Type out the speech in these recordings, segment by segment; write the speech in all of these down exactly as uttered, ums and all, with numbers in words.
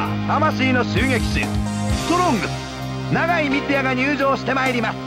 は魂の襲撃手ストロングス永井光也が入場してまいります。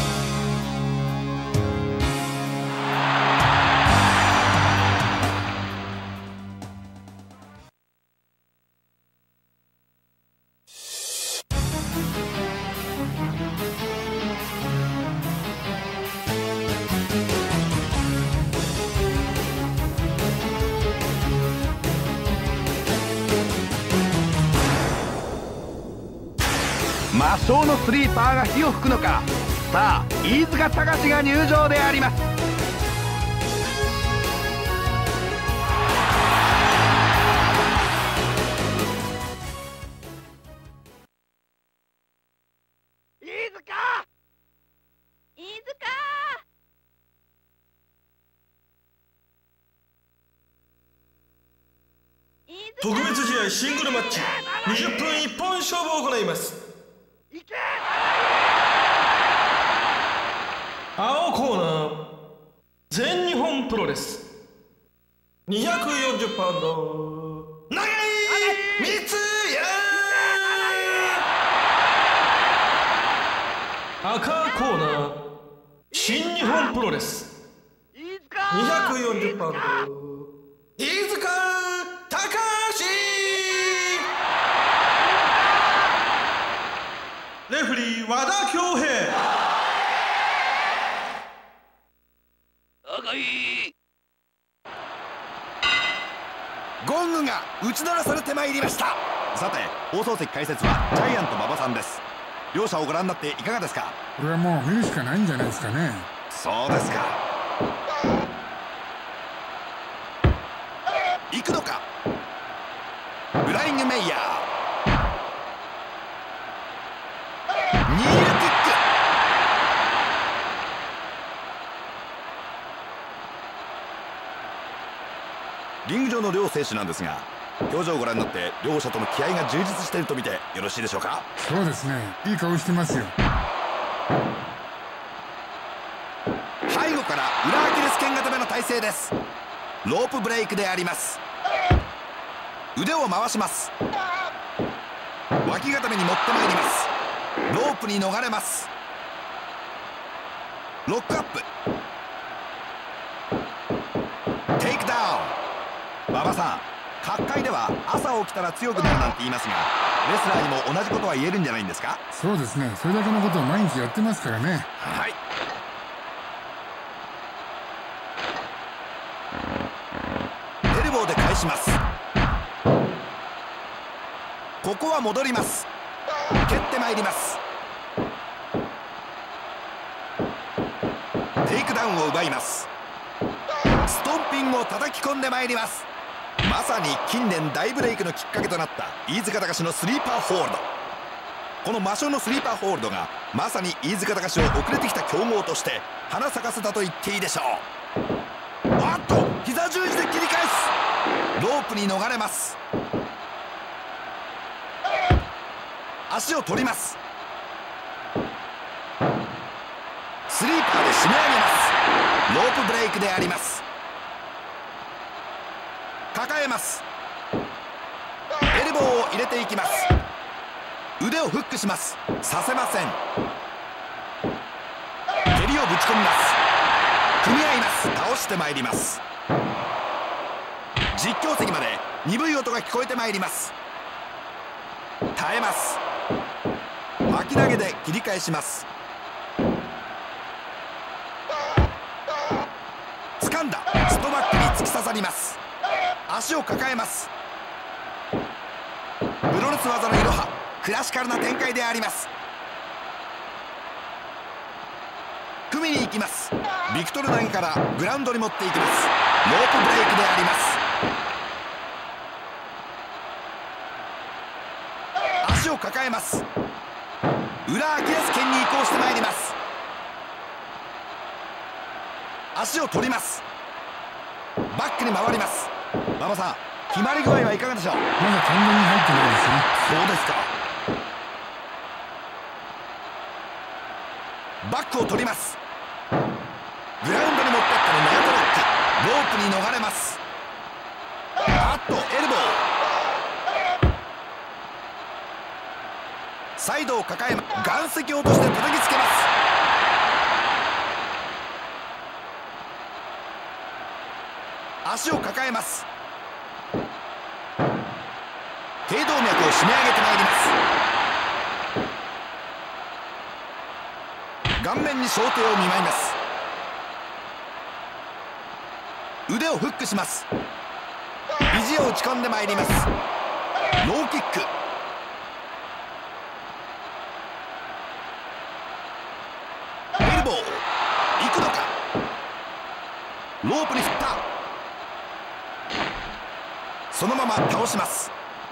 魔性のスリーパーが火を吹くのか。さあ飯塚隆が入場であります。飯塚飯塚特別試合シングルマッチにじゅっぷん一本勝負を行います。青コーナー全日本プロレスにひゃくよんじゅうパウンド永井光也。赤コーナー新日本プロレスにひゃくよんじゅうパウンド飯塚隆。レフリー和田恭平。 ゴングが打ち鳴らされてまいりました。さて放送席解説はジャイアント馬場さんです。両者をご覧になっていかがですか。 これはもう見るしかないんじゃないですかね。 そうですか。行くのか。フライングメイヤーニールキック。リング上の両選手なんですが、表情をご覧になって両者とも気合が充実していると見てよろしいでしょうか。 そうですね、いい顔してますよ。 背後から裏アキレス腱固めの体勢です。ロープブレイクであります。腕を回します。脇固めに持ってまいります。ロープに逃れます。ロックアップ。テイクダウン。馬場さん、角界では朝起きたら強くなるなんて言いますが、レスラーにも同じことは言えるんじゃないんですか。 そうですね、それだけのことを毎日やってますからね。 はい。エルボーで返します。ここは戻ります。蹴ってまいります。テイクダウンを奪います。ストンピングを叩き込んでまいります。まさに近年大ブレイクのきっかけとなった飯塚隆のスリーパーホールド。この魔性のスリーパーホールドがまさに飯塚隆を遅れてきた強豪として花咲かせたと言っていいでしょう。あっと膝十字で切り返す。ロープに逃れます。足を取ります。スリーパーで締め上げます。ロープブレイクであります。抱えます。エルボーを入れていきます。腕をフックします。させません。蹴りをぶち込みます。組み合います。倒してまいります。実況席まで鈍い音が聞こえてまいります。耐えます。巻き投げで切り返します。掴んだ。ストバックに突き刺さります。足を抱えます。プロレス技のいろはクラシカルな展開であります。組みに行きます。ビクトル投げからグラウンドに持っていきます。ロープブレイクであります。足を抱えます。裏アキレス腱に移行してまいります。足を取ります。バックに回ります。馬場さん、決まり具合はいかがでしょう。 まだ完全に入ってないですね。 そうですか。バックを取ります。グラウンドに持ってったの長トラック。ロープに逃れます。あっとエルボー。 サイドを抱え、岩石を落として叩きつけます。足を抱えます。頸動脈を締め上げてまいります。顔面に小手を見舞います。腕をフックします。肘を打ち込んでまいります。ローキック。エルボー行くのか。ロープに振った。そのまま倒します。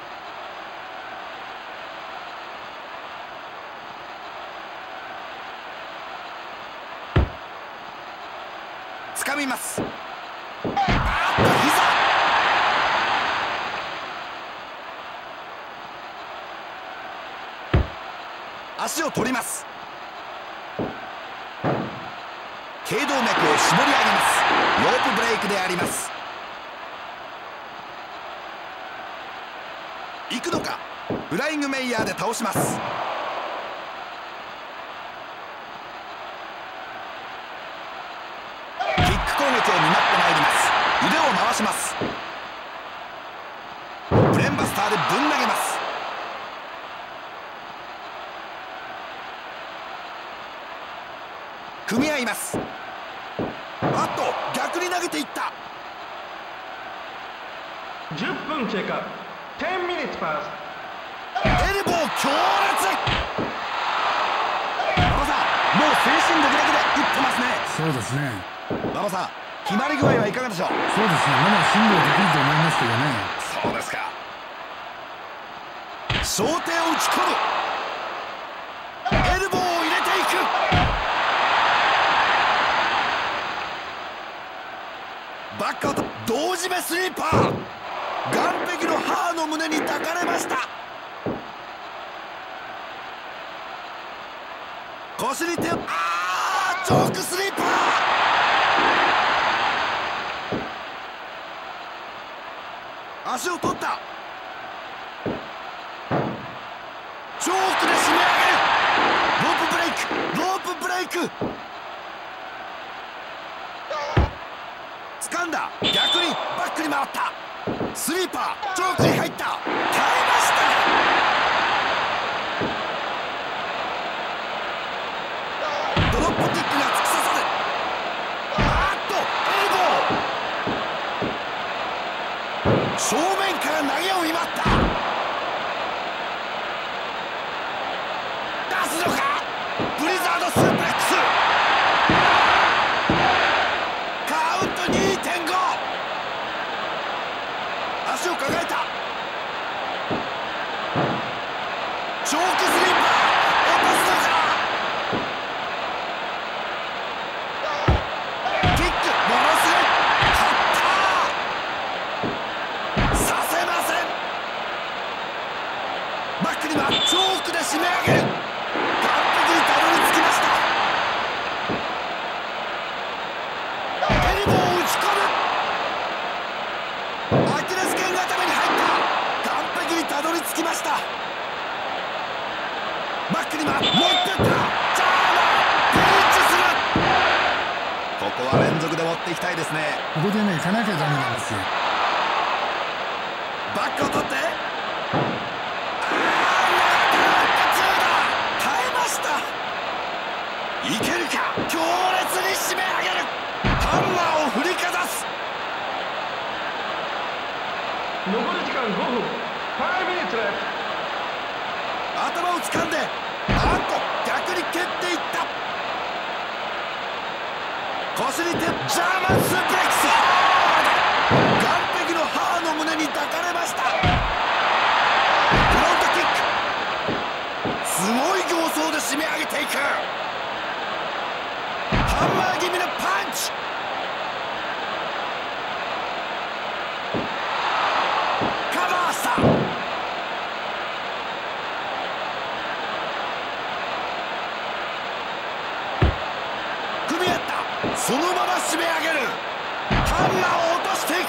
掴みます。あっと膝。足を取ります。頸動脈を絞り上げます。ロープブレイクであります。行くのか。フライングメイヤーで倒します。キック攻撃を担ってまいります。腕を回します。ブレンバスターでぶん投げます。組み合います。あっと逆に投げていった。 じゅっぷん経過。じゅうミニッツパス。 エルボー強烈。馬場さん、もう精神力だけで打ってますね。 そうですね。 馬場さん、決まり具合はいかがでしょう。 そうですね。まだ辛抱できると思いますけどね。 そうですか。小手を打ち込む。エルボーを入れていく。バックアウト。同締めスリーパー。岸壁の母の胸に抱かれました。腰に手を。あー、チョークスリーパー。足を取った。チョークで締め上げる。ロープブレイク、ロープブレイク。掴んだ。逆にバックに回った。スリーパー、チョークに入った。耐えました。ドロップキックが突き刺さる。あーっとエルボー。正面から投げを祝った。出すのか。ブリザードスープレックス。カウント にてんご。足を抱えた。チョークスリーパー。落とすのか。キックものすごい。勝った。させません。バックにはチョークで締め上げる。完璧にたどり着きました。エルボーを打ち込む。アキレス腱固めに入った。完璧にたどり着きました。バックには持ってった。ジャーマンピンチする。ここは連続で持っていきたいですね。 ここでね、行かなきゃダメなんですよ。 バックを取って。あー、耐えました。いけるか。強烈に締め上げる。ハンマーを振りかざす。 残り時間ごふん。ごミニッツレフト。 頭を掴んで、あっと逆に蹴っていった。腰に手。ジャーマンスープレックス。岸壁の母の胸に抱かれました。フロントキック。すごい形相で締め上げていく。ハンマー気味のパンチ。カバーした。組み合った。そのまま締め上げる。ハンマーを落としていく。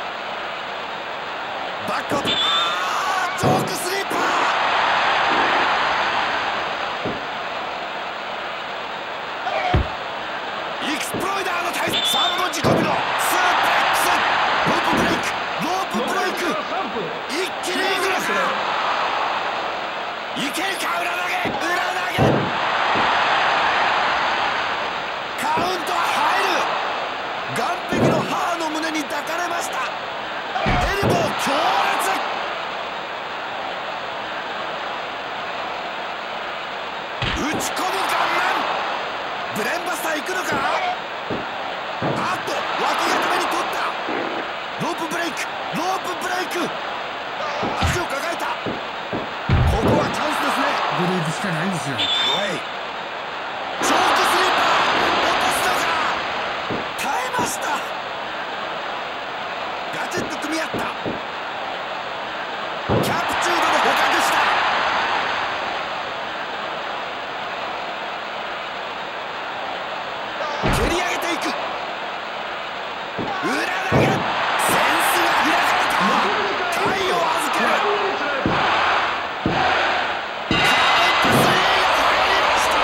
バックアウト。あー、チョークスリーパー。 じ込みのスープレックス、ロープブレイク、ロープブレイク、一気にいくのか、いけるか、裏投げ、裏投げ、カウントは入る。岸壁の母の胸に抱かれました。エルボー強烈、打ち込む顔面、ブレンバスター行くのか。あっと脇固めに取った。ロープブレイク、ロープブレイク、足を抱えた。ここはチャンスですね。 ブレイクしかないんですよ。 はい、チョークスリーパー落とすのか、耐えました。ガチッと組み合った。キャプチュードで捕獲した。蹴り上げていく。裏投げ、センスが開かれた。体を預ける。カウントスリーが入りました。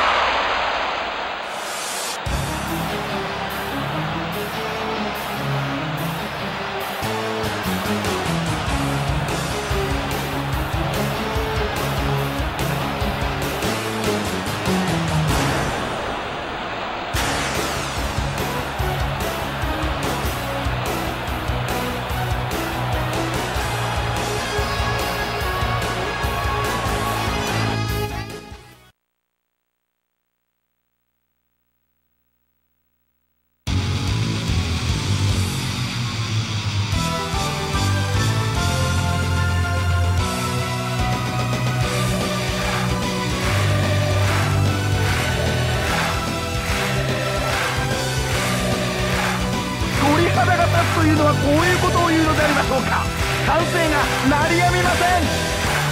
鳥肌が立つというのはこういうことを言うのでありましょうか。歓声が鳴りやみません。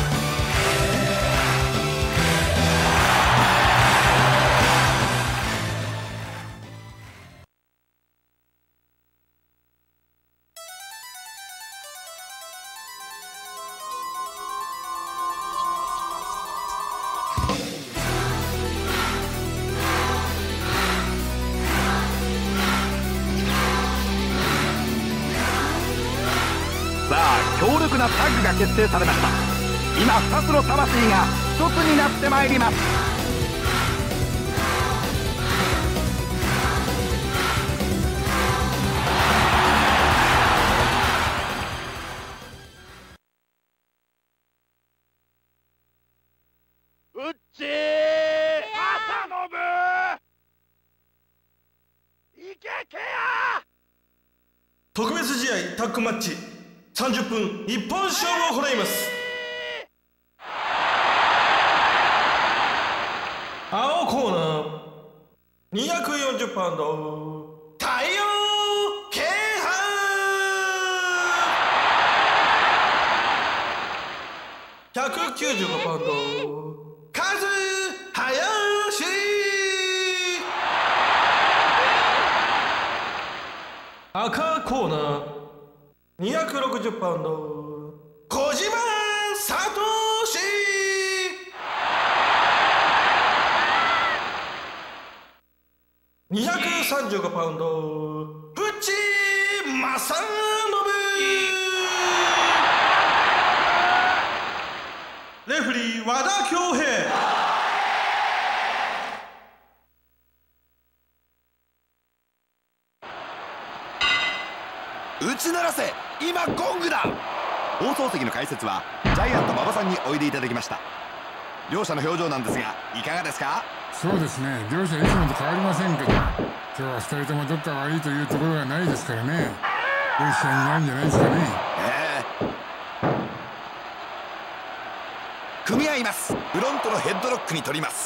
さあ、強力なタッグが結成されました。今ふたつの魂がひとつになってまいります。うっちー、朝の部いけけや。 特別試合タッグマッチさんじゅっぷん一本勝負を行います。青コーナーにひゃくよんじゅうパウンド太陽慶範ひゃくきゅうじゅうごパウンドカズハヤシ。赤コーナーにひゃくろくじゅうパウンド小島聡。にひゃくさんじゅうごパウンド淵正信。レフリー和田恭平。 打ち鳴らせ、今ゴングだ。放送席の解説はジャイアント馬場さんにおいでいただきました。両者の表情なんですがいかがですか。 そうですね、両者いつもと変わりませんけど、今日はふたりともどっか悪いというところがないですからね、いい試合になるんじゃないですかね。 えー、組み合います。フロントのヘッドロックに取ります。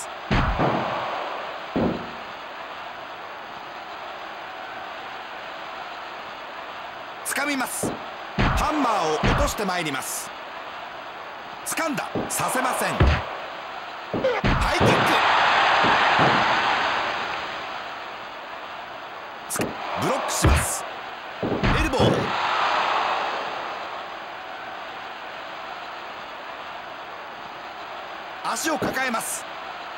掴みます。ハンマーを落としてまいります。掴んだ、させません。ハイキック、ブロックします。エルボー、足を抱えます。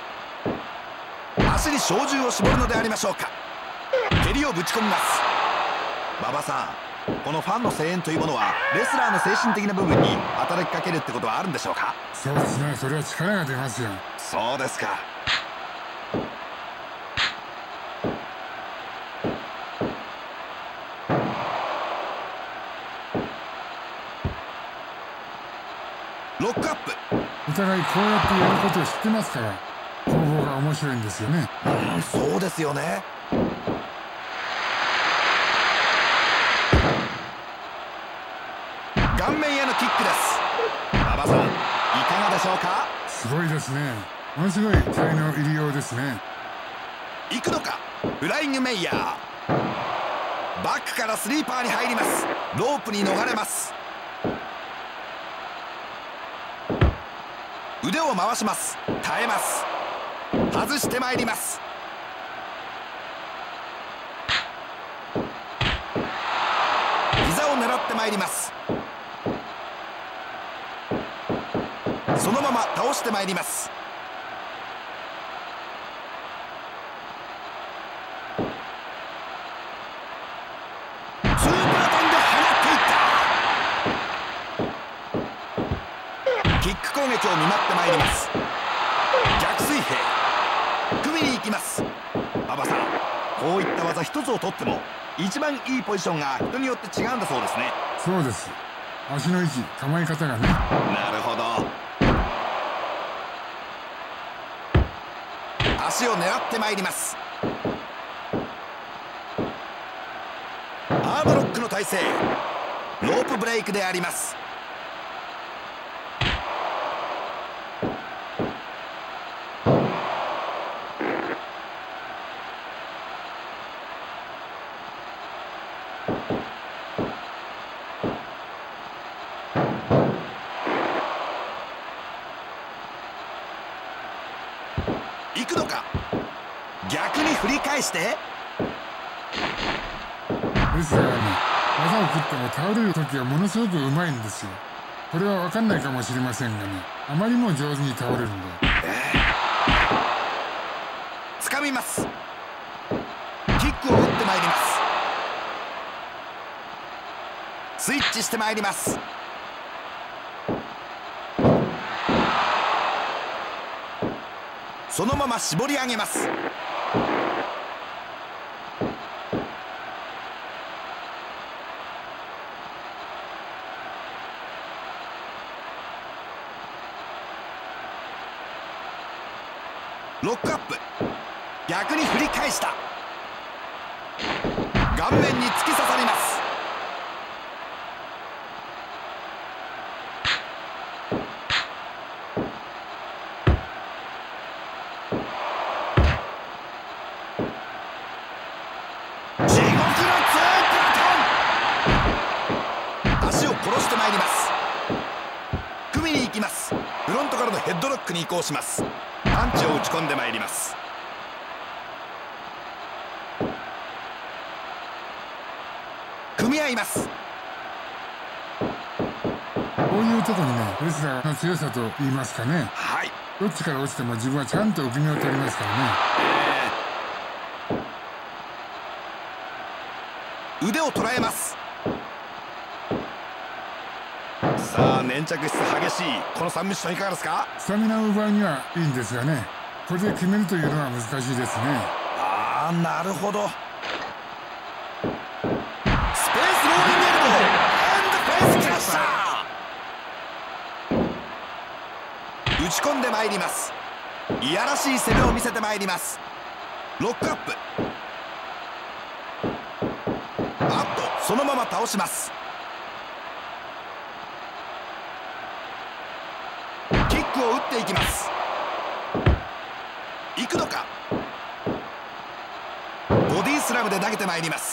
足に照準を絞るのでありましょうか。蹴りをぶち込みます。 馬場さん、このファンの声援というものはレスラーの精神的な部分に働きかけるってことはあるんでしょうか？ そうですね、それは力が出ますよ。 そうですか。ロックアップ。 お互いこうやってやることを知ってますから攻防が面白いんですよね。 うん、そうですよね。顔面へのキックです。馬場さん、いかがでしょうか？ すごいですね。ものすごい気合の入りようですね。 行くのか。フライングメイヤー、バックからスリーパーに入ります。ロープに逃れます。腕を回します。耐えます。外してまいります。膝を狙ってまいります。そのまま倒してまいります。スーパー飛んで放っていった。キック攻撃を見舞ってまいります。逆水平、組みに行きます。馬場さん、こういった技一つをとっても一番いいポジションが人によって違うんだそうですね。 そうです。足の位置、構え方がね。 なるほど。足を狙ってまいります。アームロックの体勢、ロープブレイクであります。行くのか。逆に振り返して。 ですからね、技を食っても倒れる時はものすごくうまいんですよ。これは分かんないかもしれませんがね、あまりにも上手に倒れるんで。 掴みます。キックを打ってまいります。スイッチしてまいります。そのまま絞り上げます。ロックアップ、逆に振り返した。顔面に突き刺さります。地獄のツープラトン。足を殺してまいります。組みに行きます。フロントからのヘッドロックに移行します。パンチを打ち込んでまいります。組み合います。 こういうとこにね、レスラーの強さと言いますかね。 はい。 どっちから落ちても自分はちゃんと受け身を取りますからね。 えー、腕を捉えます。さあ、粘着質激しいこのサンミッションいかがですか？ スタミナを奪うにはいいんですがね、これで決めるというのは難しいですね。 ああ、なるほど。スペースローリングエルボー&フェイスクラッシャー。打ち込んでまいります。いやらしい攻めを見せてまいります。ロックアップ。あっと、そのまま倒します。キックを打っていきます。行くのか。ボディスラムで投げてまいります。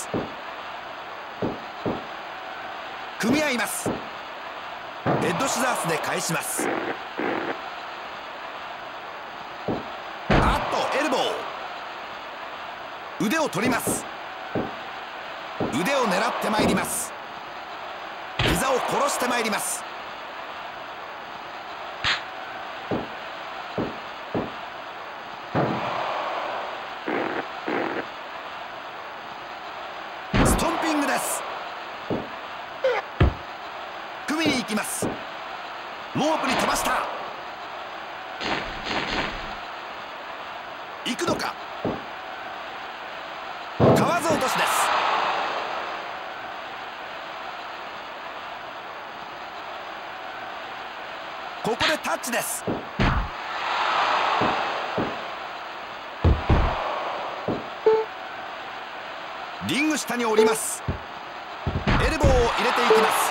組み合います。ヘッドシザースで返します。あっと、エルボー。腕を取ります。腕を狙ってまいります。膝を殺してまいります。ストンピピングです。組みに行きます。ロープに飛ばした。行くのか。かわず落としです。ここでタッチです。リング下に降ります。エルボーを入れていきます。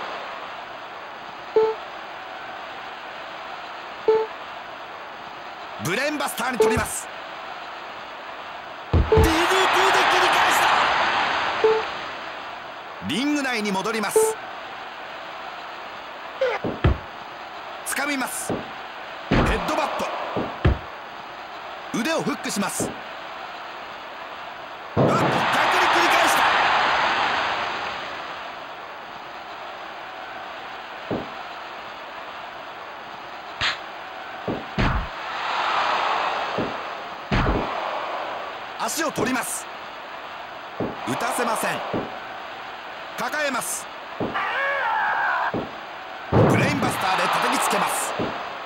ブレーンバスターに取ります。 ディーディーティー で切り返した。リング内に戻ります。掴みます。ヘッドバット。腕をフックします。あっと逆に切り返した。足を取ります。打たせません。抱えます。ブレインバスターで叩きつけます。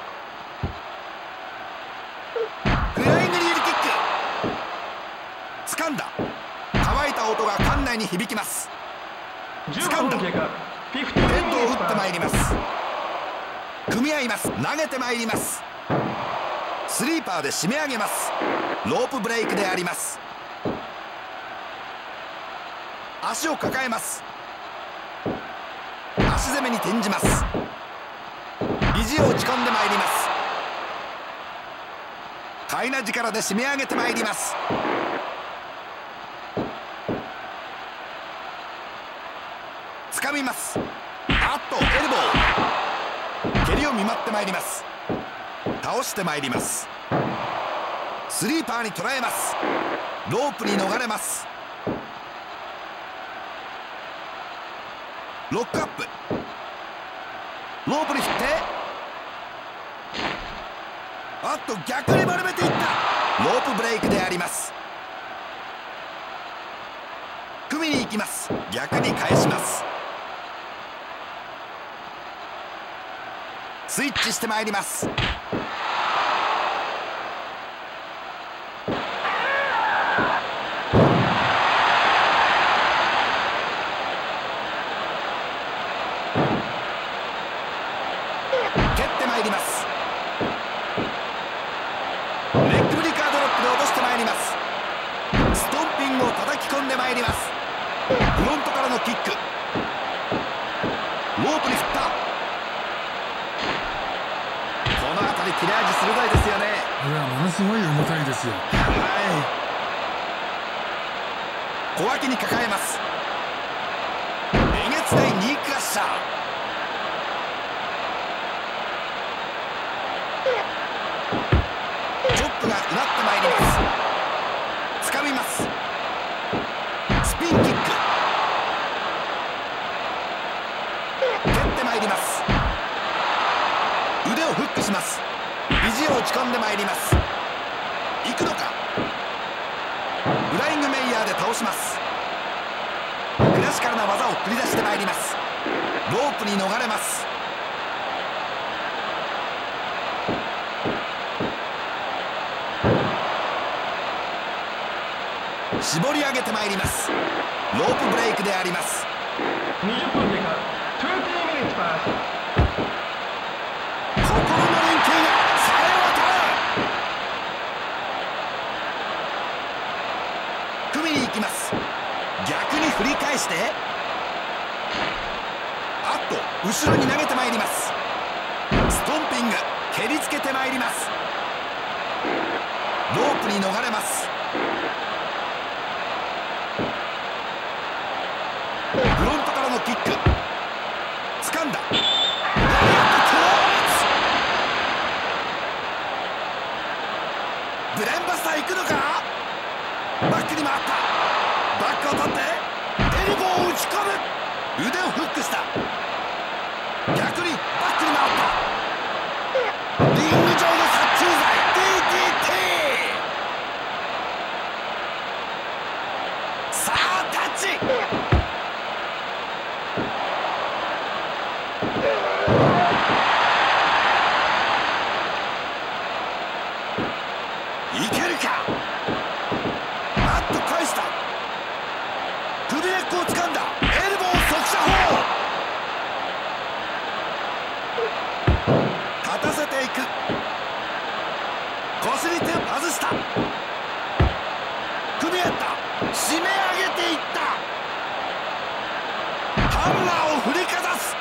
フライングリールキック。掴んだ。乾いた音が館内に響きます。掴んだ。ヘッドを打ってまいります。組み合います。投げてまいります。スリーパーで締め上げます。ロープブレイクであります。足を抱えます。足攻めに転じます。肘を打ち込んでまいります。かいな力で締め上げてまいります。掴みます。あっとエルボー。蹴りを見舞ってまいります。倒してまいります。スリーパーに捉えます。ロープに逃れます。ロックアップ。ロープに振って、あっと逆に丸めていった。ロープブレイクであります。組みに行きます。逆に返します。スイッチしてまいります。蹴ってまいります。ネックブリカードロップで落としてまいります。ストンピングを叩き込んでまいります。フロントからのキック。ロープに振った。この辺り切れ味鋭いですよね。 これはものすごい重たいですよ。 はい。小脇に抱えます。えげつないニークラッシャー。チョップがうなってまいります。掴みます。スピンキック。蹴ってまいります。腕をフックします。肘を打ち込んでまいります。行くのか。フライングメイヤーで倒します。クラシカルな技を繰り出してまいります。ロープに逃れます。絞り上げてまいります。ロープブレイクであります。 にじゅっぷん経過。にじゅうミニッツパス。 心の連携がさえ渡る。組みに行きます。逆に振り返して、あっと後ろに投げてまいります。ストンピング。蹴りつけてまいります。ロープに逃れます。フロントからのキック。掴んだ。ブレーンバスター行くのか。バックに回った。バックを取ってエルボーを打ち込む。腕をフックした。逆にバックに回った。リング上の殺虫剤 ディーディーティー。さあタッチ。 ハンマーを振りかざす。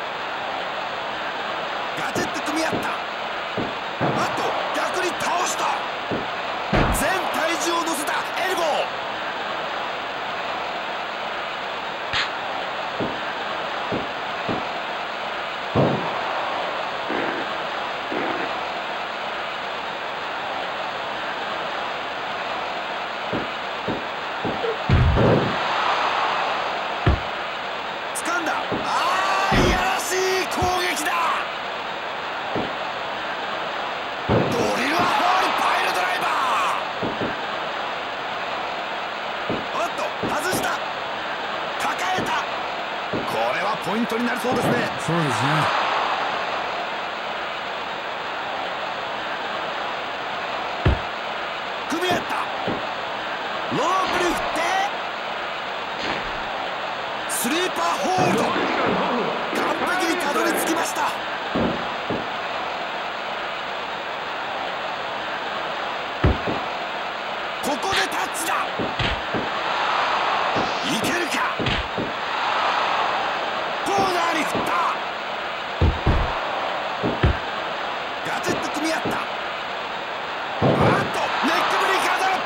ガチッと組み合った。あと逆に倒した。全体重を乗せたエルボー。掴んだ。あーいやらしい攻撃だ。ドリルホールパイルドライバー。おっと外した。抱えた。これはポイントになりそうですね。 そうですね。 組み合った。ロープに振ってスリーパーホールド。完璧にたどり着きました。ここでタッチだ。いけるか。コーナーに振った。ガチッと組み合った。あっとネックブレイカードロッ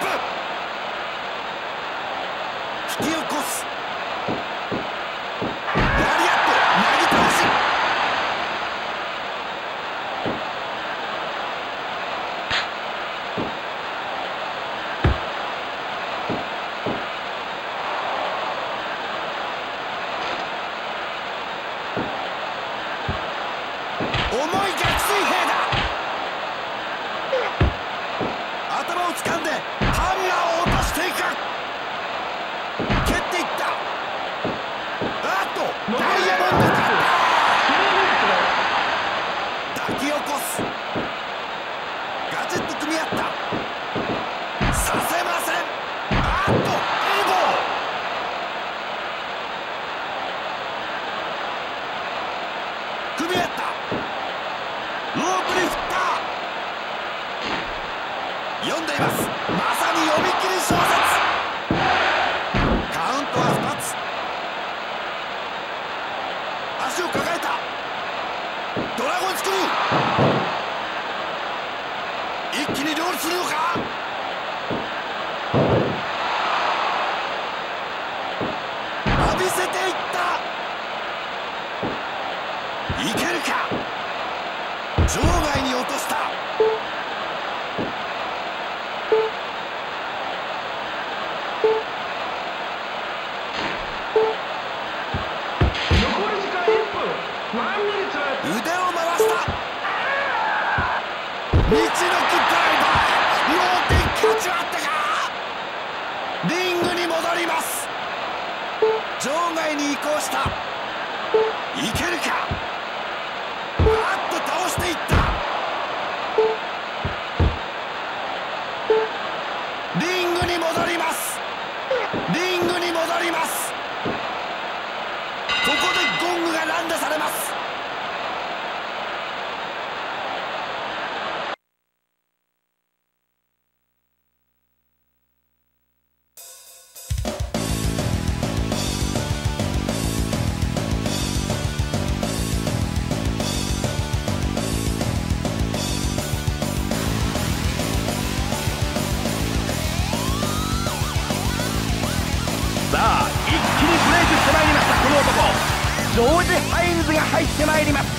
プ。引き起こす。ラリアット投げ倒し。重い逆水平だ。頭を掴んでハンマーを落としていく。蹴っていった。あっとダイヤモンドだ。抱き起こす。ガチッと組み合った。させません。あっとエルボー。組み合った。ロープに振った。読んでいます。まさに読み切り小説。カウントはふたつ。足を抱えた。ドラゴンスクリュー。一気にロールするのか。浴びせていった。いけるか。場外に落とした。腕を回した。道のくドライバー。脳天気が違ったか。リングに戻ります。場外に移行した。いけるか。あっと倒していった。リングに戻ります。リングに戻ります。ここでゴングが乱打されます。さあ一気にブレイクしてまいりました。この男ジョージ・ハインズが入ってまいります。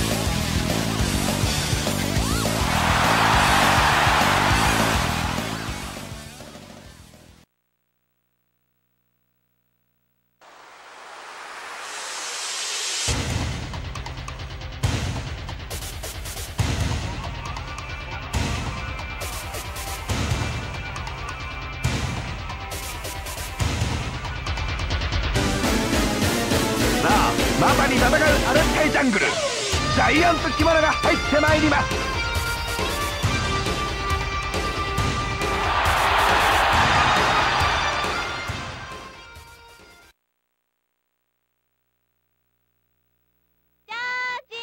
まさに戦うアルスカイジャングル。ジャイアントキマラが入ってまいります。 ジャージ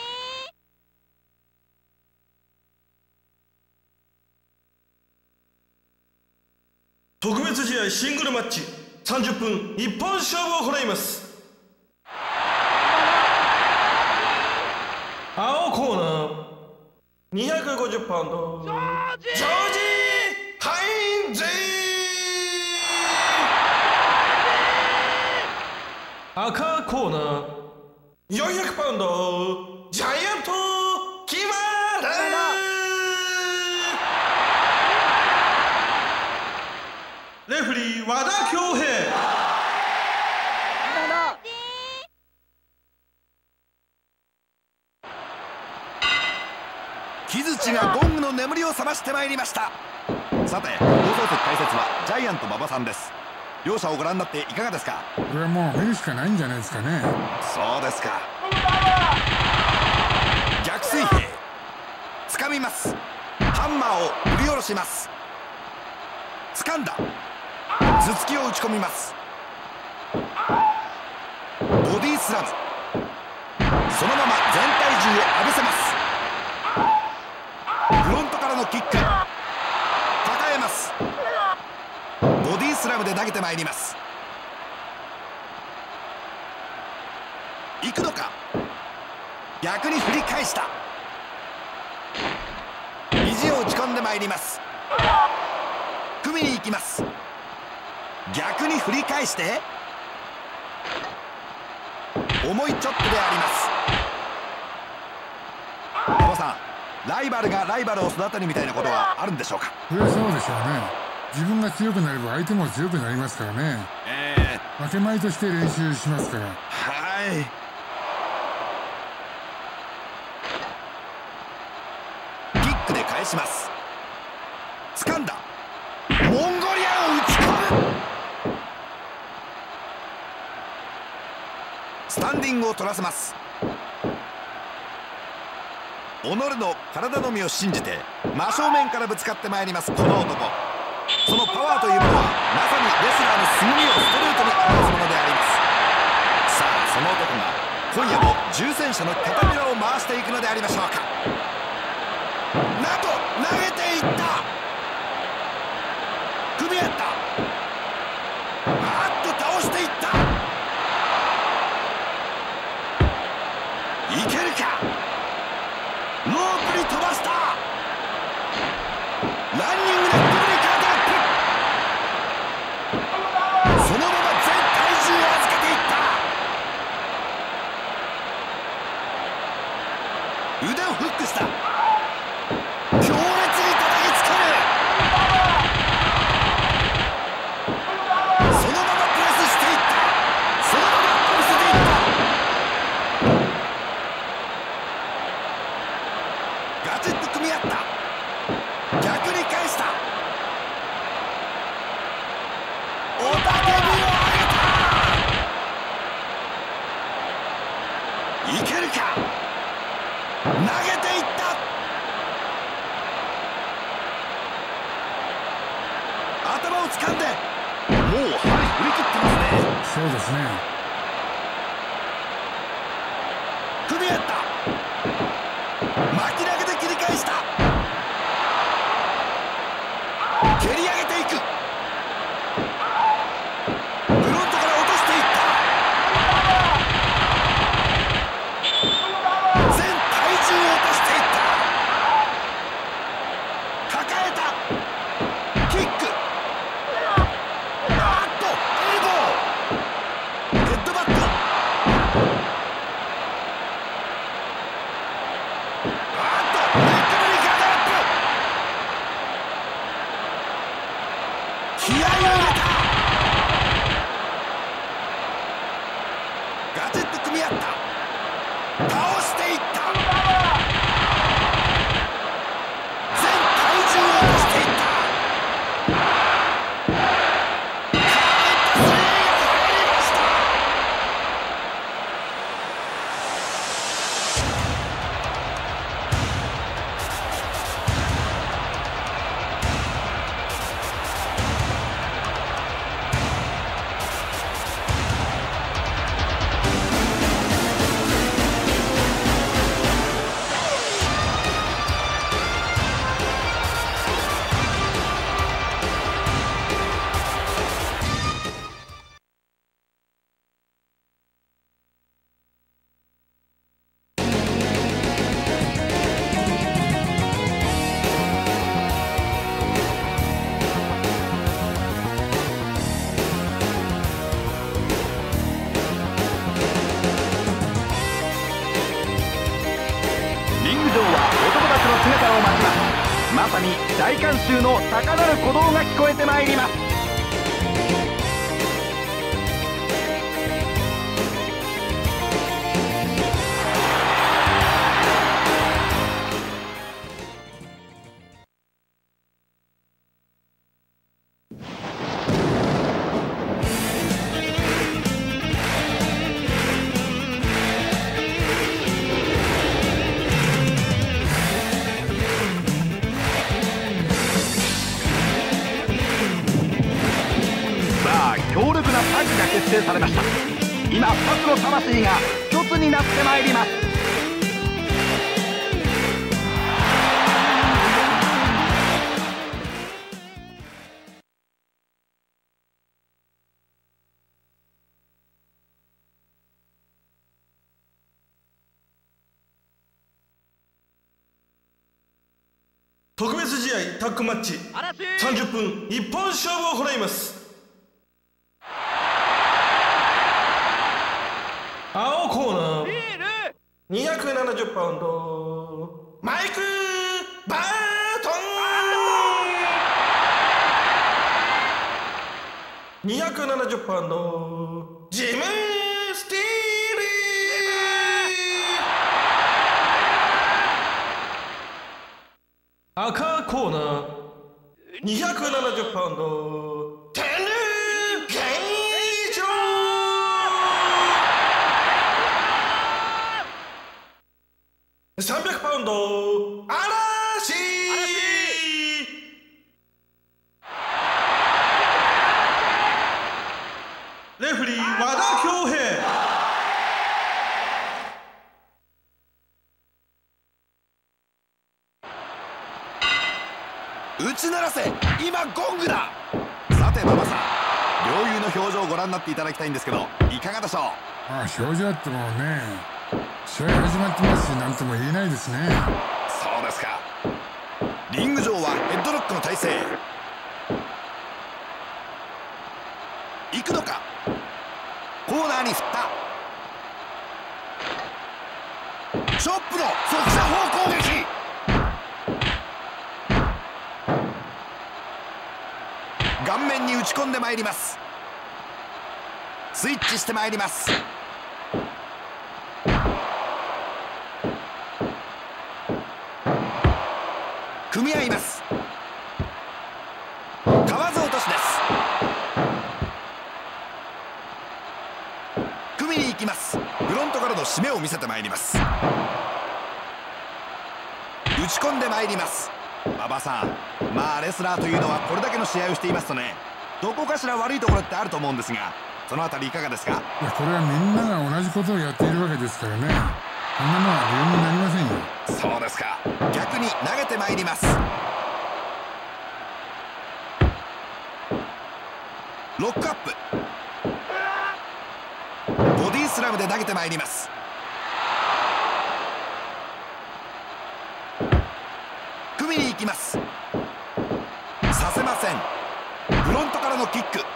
特別試合シングルマッチさんじゅっぷん一本勝負を行います。 にひゃくごじゅうパウンドジョージ・ハインズ。赤コーナーよんひゃくパウンドジャイアントキマラ。レフリー和田恭平。 木槌がゴングの眠りを覚ましてまいりました。さて放送席解説はジャイアント馬場さんです。両者をご覧になっていかがですか？ これはもう見るしかないんじゃないですかね。 そうですか。逆水平掴みます。ハンマーを振り下ろします。掴んだ。頭突きを打ち込みます。ボディスラム。そのまま全体重を浴びせます。フロントからのキック。抱えます。ボディスラムで投げてまいります。行くのか。逆に振り返した。肘を打ち込んでまいります。組みに行きます。逆に振り返して重いチョップであります。馬場さん、ライバルがライバルを育てるみたいなことはあるんでしょうか？ それはそうでしょうね。自分が強くなれば相手も強くなりますからね。 えー、負けまいとして練習しますから。 はい。キックで返します。掴んだ。モンゴリアンを打ち込む。スタンディングを取らせます。己の体のみを信じて真正面からぶつかってまいりますこの男。そのパワーというものはまさにレスラーの凄みをストレートに表すものであります。さあその男が今夜も重戦車のキャタピラを回していくのでありましょうか。なんと投げていった。組み合った。あっと倒していった。いけるか。ロープに飛ばした。ランニングでブリカードアップ。そのまま全体重を預けていった。腕をフックした。強烈に叩きつける。そのままプレスしていった。そのまま見せていった。ガチッと組み合った。逆に返した。雄たけびを上げた。いけるか。投げていった。頭を掴んでもう針振り切ってますね。 そうですね。 組み合った。巻き投げで切り返した。蹴り上げていく。フロントから落としていった。全体重を落としていった。抱えた。キック。あっとエルボー。ヘッドバット。あっとネックブリカードアップ。気合を入れた。ガチッと組み合った。倒していった。全体重を落としていった。カーネットスリーが入りました。 を待ちます。まさに大観衆の高鳴る鼓動が聞こえてまいります。強力なタッグが結成されました。今ふたつの魂がひとつになってまいります。 特別試合タッグマッチさんじゅっぷん一本勝負を行います。青コーナーにひゃくななじゅうパウンドマイク・バートン、にひゃくななじゅうパウンドジム・スティーリー、赤コーナーにひゃくななじゅうパウンドテル・ゲイジョー、さんびゃくパウンド嵐、レフリー和田恭平。 打ち鳴らせ、今ゴングだ。さて馬場さん、両雄の表情をご覧になっていただきたいんですけど、いかがでしょう。 ああ、表情ってもうね、試合始まってますし、なんとも言えないですね。 そうですか。リング上はヘッドロックの体勢。行くのか。コーナーに振った。チョップの速射砲攻撃。顔面に打ち込んでまいります。スイッチしてまいります。組み合います。かわず落としです。組みに行きます。フロントからの締めを見せてまいります。打ち込んでまいります。馬場さん、まあレスラーというのはこれだけの試合をしていますとね、どこかしら悪いところってあると思うんですが、そのあたりいかがですか。 いや、これはみんなが同じことをやっているわけですからね、こんなのは理由になりませんよ。 そうですか。逆に投げてまいります。ロックアップ、ボディスラムで投げてまいります。組みに行きます。させません。フロントからのキック。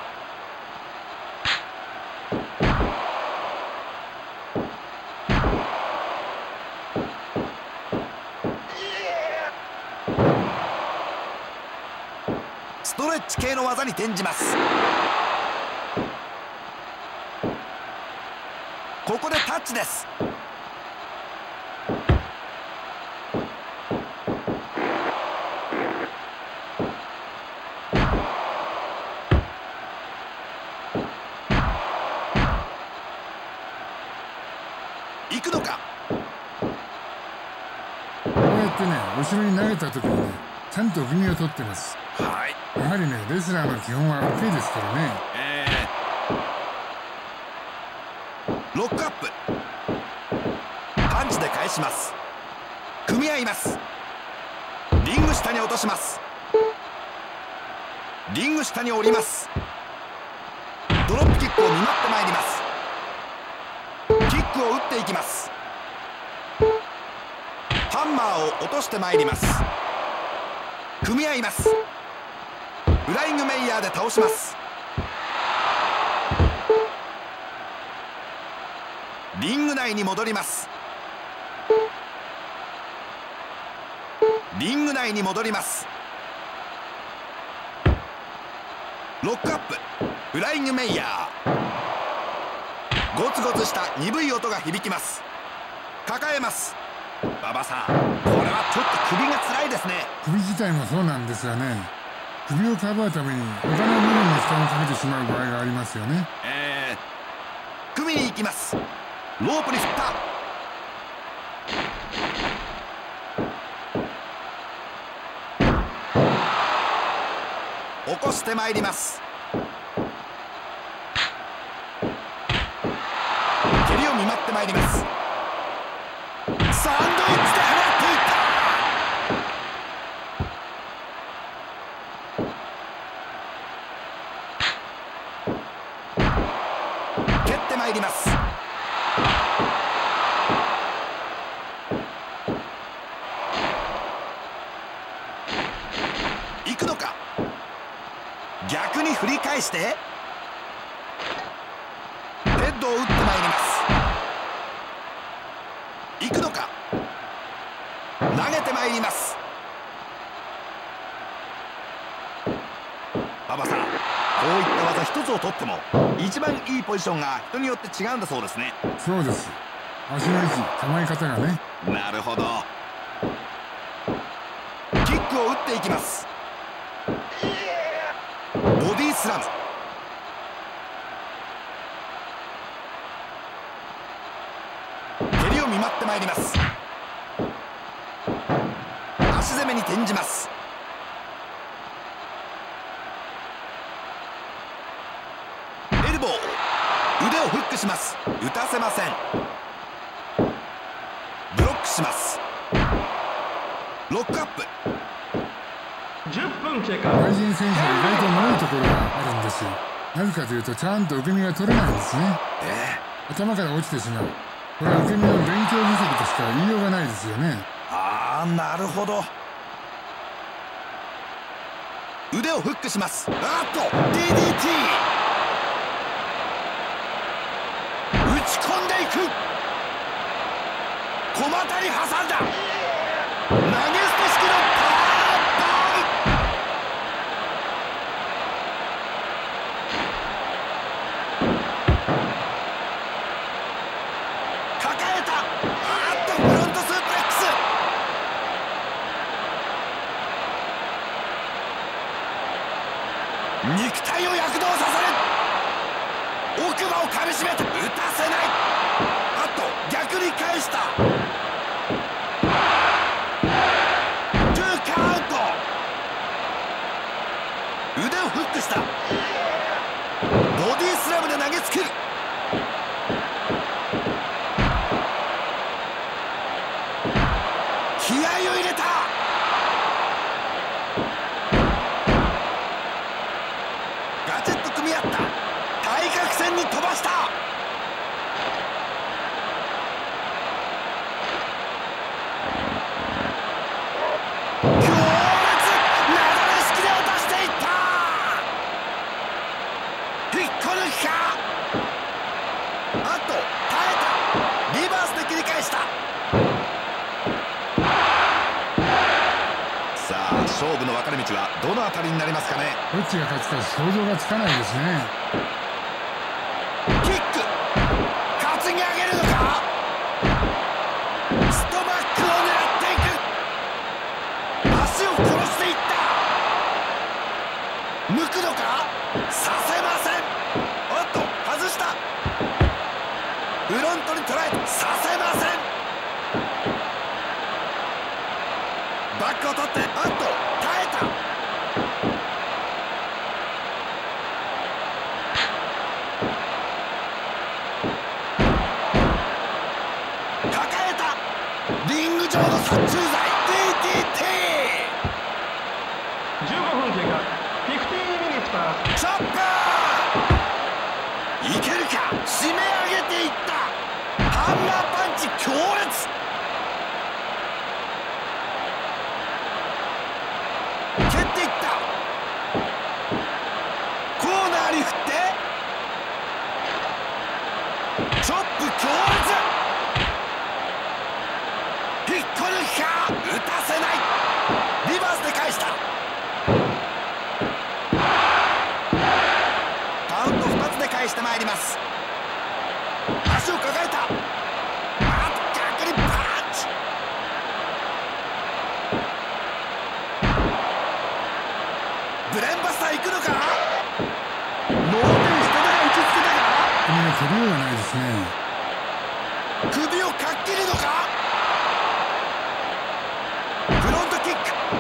ストレッチ系の技に転じます。ここでタッチです。行くのか。 こうやってね、後ろに投げた時にね、ちゃんと踏みを取ってます。 はい。 やはりね、レスラーの基本は OK ですからね。 えー、ロックアップ、パンチで返します。組み合います。リング下に落とします。リング下に降ります。ドロップキックを見舞ってまいります。キックを打っていきます。ハンマーを落としてまいります。組み合います。フライングメイヤーで倒します。リング内に戻ります。 リング内に戻ります。ロックアップフライングメイヤー。ゴツゴツした鈍い音が響きます。抱えます。馬場さん、これはちょっと首が辛いですね。 首自体もそうなんですがね、首をかばうために他の部分に負担をかけてしまう場合がありますよね。 えー、組みに行きます。ロープに振った。起こしてまいります。蹴りを見舞ってまいります。サンドイッチで放っていった。蹴ってまいります。行くのか。逆に振り返してヘッドを打ってまいります。行くのか。投げてまいります。馬場さん、こういった技一つをとっても一番いいポジションが人によって違うんだそうですね。 そうです。足の位置、構え方がね。 なるほど。キックを打っていきます。ボディースラム。蹴りを見舞ってまいります。足攻めに転じます。エルボー。腕をフックします。打たせません。ブロックします。ロックアップ。 じゅっぷん経過。 外人選手は意外と悪いところがあるんですよ。なぜかというとちゃんと受け身が取れないんですね。 え頭から落ちてしまう。これは受け身の勉強不足としか言いようがないですよね。 ああ、なるほど。腕をフックします。あっと ディーディーティー。 打ち込んでいく。小股に挟んだ。投げ捨て式のパーボール。抱えた。あっとフロントスープレックス。肉体を躍動させる。奥歯をかみしめて打たせない。あと逆に返した。トゥーカウント。腕をフックした。ボディースラムで投げつける。気合を入れた。ガチッと組み合った。対角線に飛ばした。強烈なだれ式で落としていった。引っこ抜きか。あと耐えた。リバースで切り返した。さあ、勝負の分かれ道はどの辺りになりますかね。 どっちが勝つか想像がつかないですね。 キック担ぎ上げるのか。ストバックを狙っていく。足を殺していった。抜くのか。させません。おっと外した。フロントに捉えてさせません。バックを取って、あっと耐えた。抱えた。リング上の殺虫剤 ディーディーティー。 じゅうごふん経過。じゅうごミニッツパー。 チョッパー。いけるか。締め上げていった。ハンマーパンチ強烈。蹴っていった。コーナーに振ってチョップ強烈。引っこ抜きか。打たせない。 ようがないですね。 首をかっきるのか。フロントキック。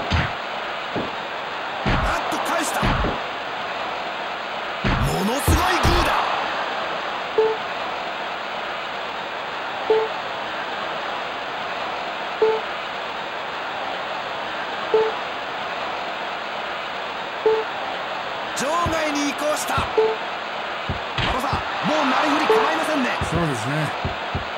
あっと返した。ものすごいグーだ。場外に移行した。馬場さん、もうなりふり構いませんね。 そうですね。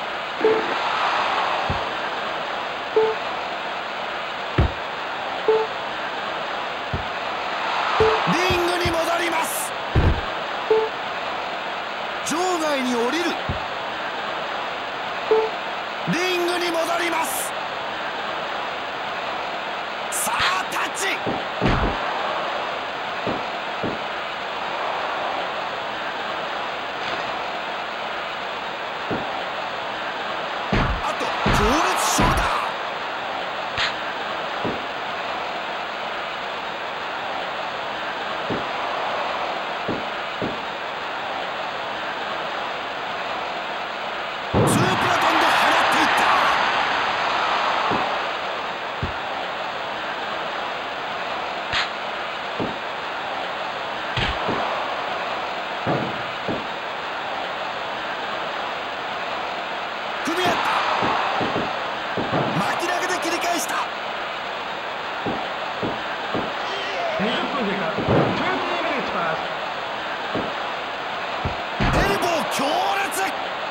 リングに戻ります。場外に降りる。リングに戻ります。さあタッチ。あと強烈ショルダー。ツープラトンで放っていった。組み合った。巻き投げで切り返した。 にじゅっぷん経過。にじゅうにミニッツパス。 エルボー強烈。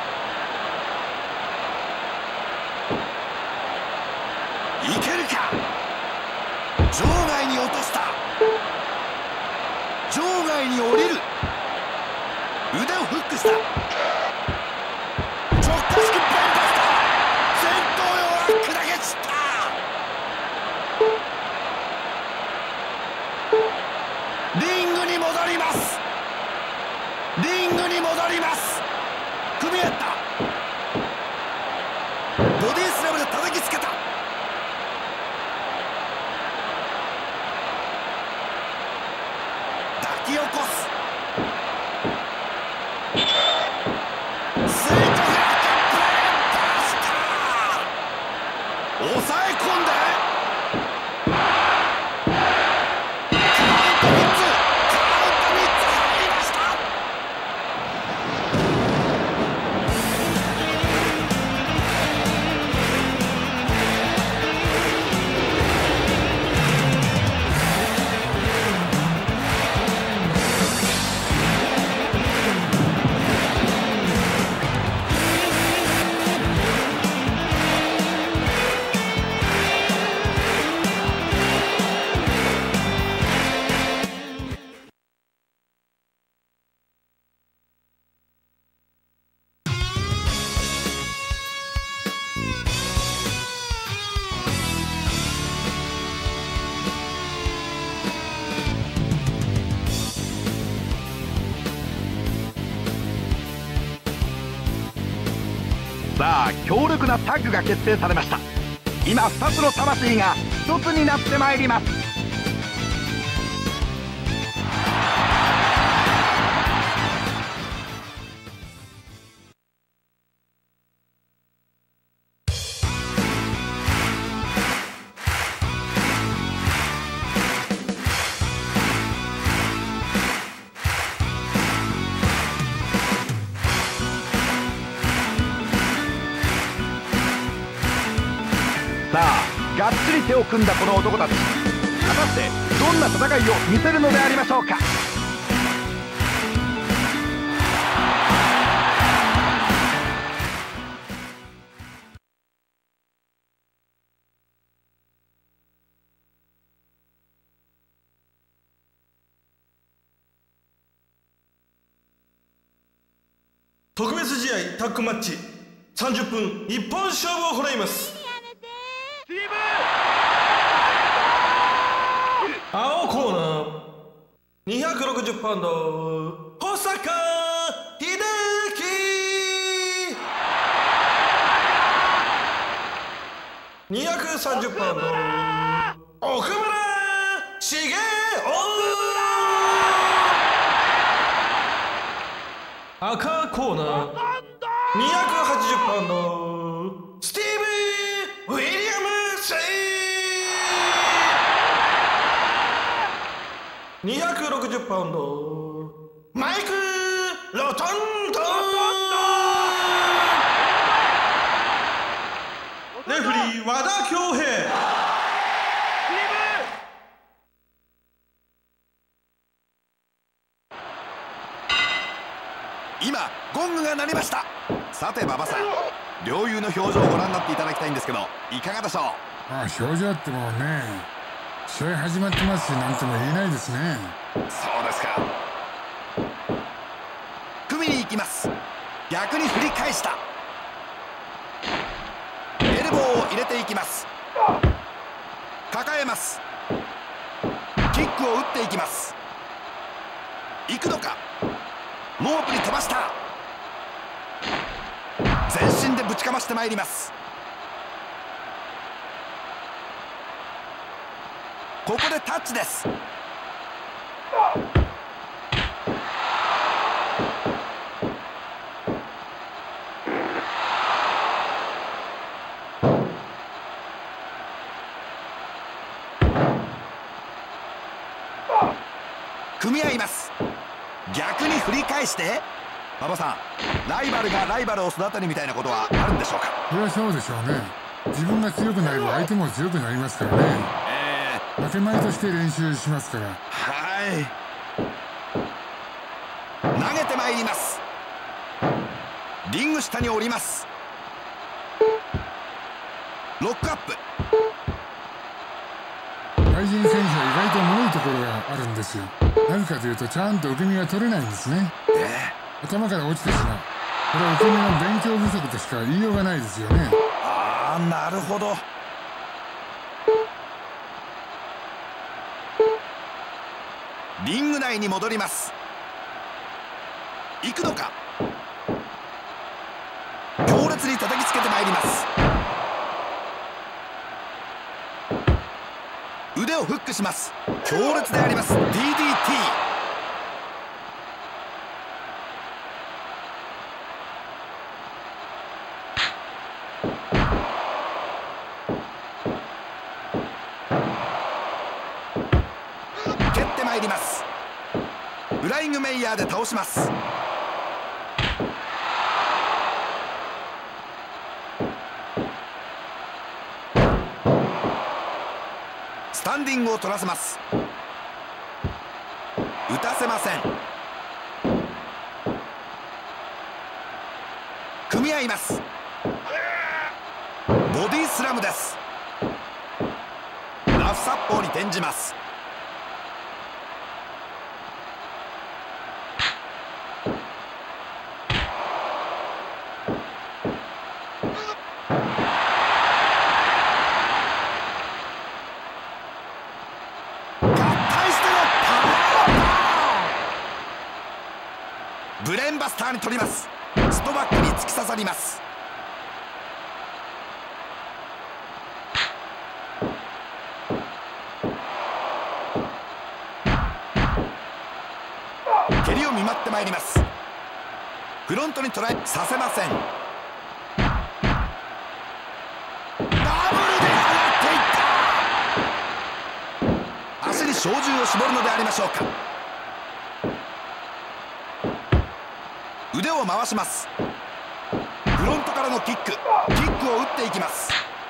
いけるか。場外に落とした。場外に降りる。腕をフックした。直下式ベンパスター。先頭用は砕け散った。リングに戻ります。リングに戻ります。組み合った。ボディスラムで叩きつけた。抱き起こす。スイートフラッグブレーンバスター。抑え込んでカウントみっつ。カウントみっつ入りました。 さあ強力なタッグが決定されました。今ふたつの魂がひとつになってまいります。さあがっちり手を組んだこの男たち、果たしてどんな戦いを見せるのでありましょうか。 特別試合タッグマッチさんじゅっぷん一本勝負を行います。青コーナーにひゃくろくじゅうパウンド保坂秀樹、にひゃくさんじゅうパウンド奥村茂雄、赤コーナーにひゃくはちじゅうパウンドスティーブ・ウィリアムスにひゃくろくじゅうパウンドマイク・ロトンドレフリー和田恭平。 今ゴングが鳴りました。さて馬場さん、両雄の表情をご覧になっていただきたいんですけど、いかがでしょう。 ああ、表情ってもうね、試合始まってますし、なんとも言えないですね。 そうですか。組みに行きます。逆に振り返した。エルボーを入れていきます。抱えます。キックを打っていきます。行くのか。ロープに飛ばした。全身でぶちかましてまいります。ここでタッチです。組み合います。逆に振り返して。馬場さん、ライバルがライバルを育てるみたいなことはあるんでしょうか。 それはそうでしょうね。自分が強くなれば相手も強くなりますからね。 え負け前として練習しますから。 ー、はい。投げてまいります。リング下に降ります。ロックアップ。 外人選手は意外と脆いところがあるんですよ。なぜかというと、ちゃんと受け身が取れないんですね。 え頭から落ちてしまう。これは受け身の勉強不足としか言いようがないですよね。 ー、ああ、なるほど。リング内に戻ります。行くのか。強烈に叩きつけてまいります。腕をフックします。強烈であります。 ディーディーティー。蹴ってまいります。フライングメイヤーで倒します。スタンディングを取らせます。打たせません。組み合います。ボディスラムです。ラフ殺法に転じます。ブレーンバスターに取ります。ストバックに突き刺さります。蹴りを見舞ってまいります。フロントにトライさせません。ダブルで上がっていった。足に照準を絞るのでありましょうか。腕を回します。フロントからのキック。キックを打っていきます。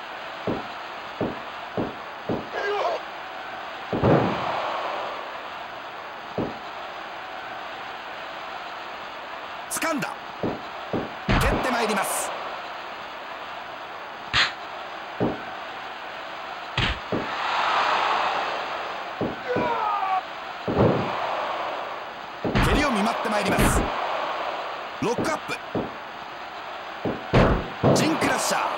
掴んだ。蹴ってまいります。蹴りを見舞ってまいります。ロックアップ。ジンクラッシャ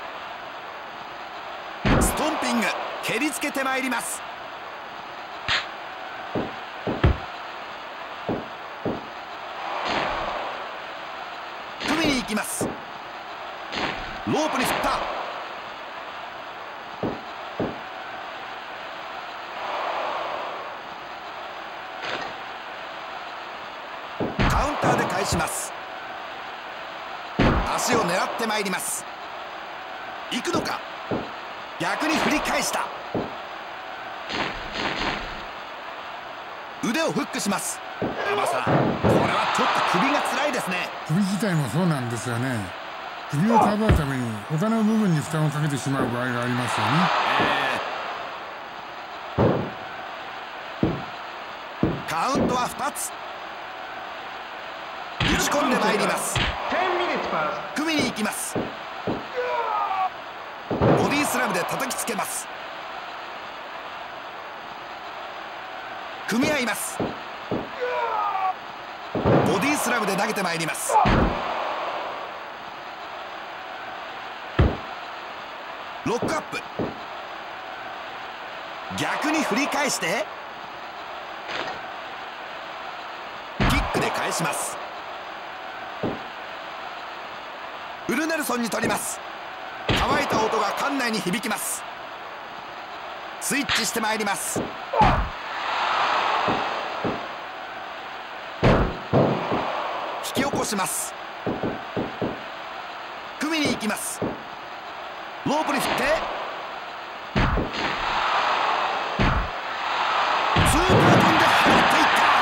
ー。ストンピング。蹴りつけてまいります。組みに行きます。ロープに振った。カウンターで返します。 足を狙ってまいります。行くのか、逆に振り返した。腕をフックします。馬場さん、これはちょっと首が辛いですね。 首自体もそうなんですよね。首をかばうために他の部分に負担をかけてしまう場合がありますよね。 えー、カウントはふたつ。打ち込んでまいります。組みに行きます。ボディスラムで叩きつけます。組み合います。ボディスラムで投げてまいります。ロックアップ、逆に振り返してキックで返します。ウルネルソンに取ります。乾いた音が館内に響きます。スイッチしてまいります。引き起こします。組みに行きます。ロープに振ってスーパー飛んで放っていった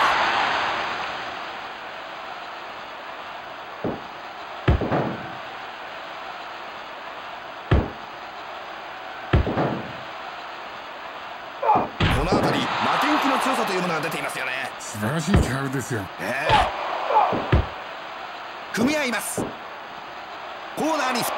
。この辺り負けん気の強さというものが出ていますよね。 素晴らしい気迫ですよ。 えー、組み合います。コーナーに振った。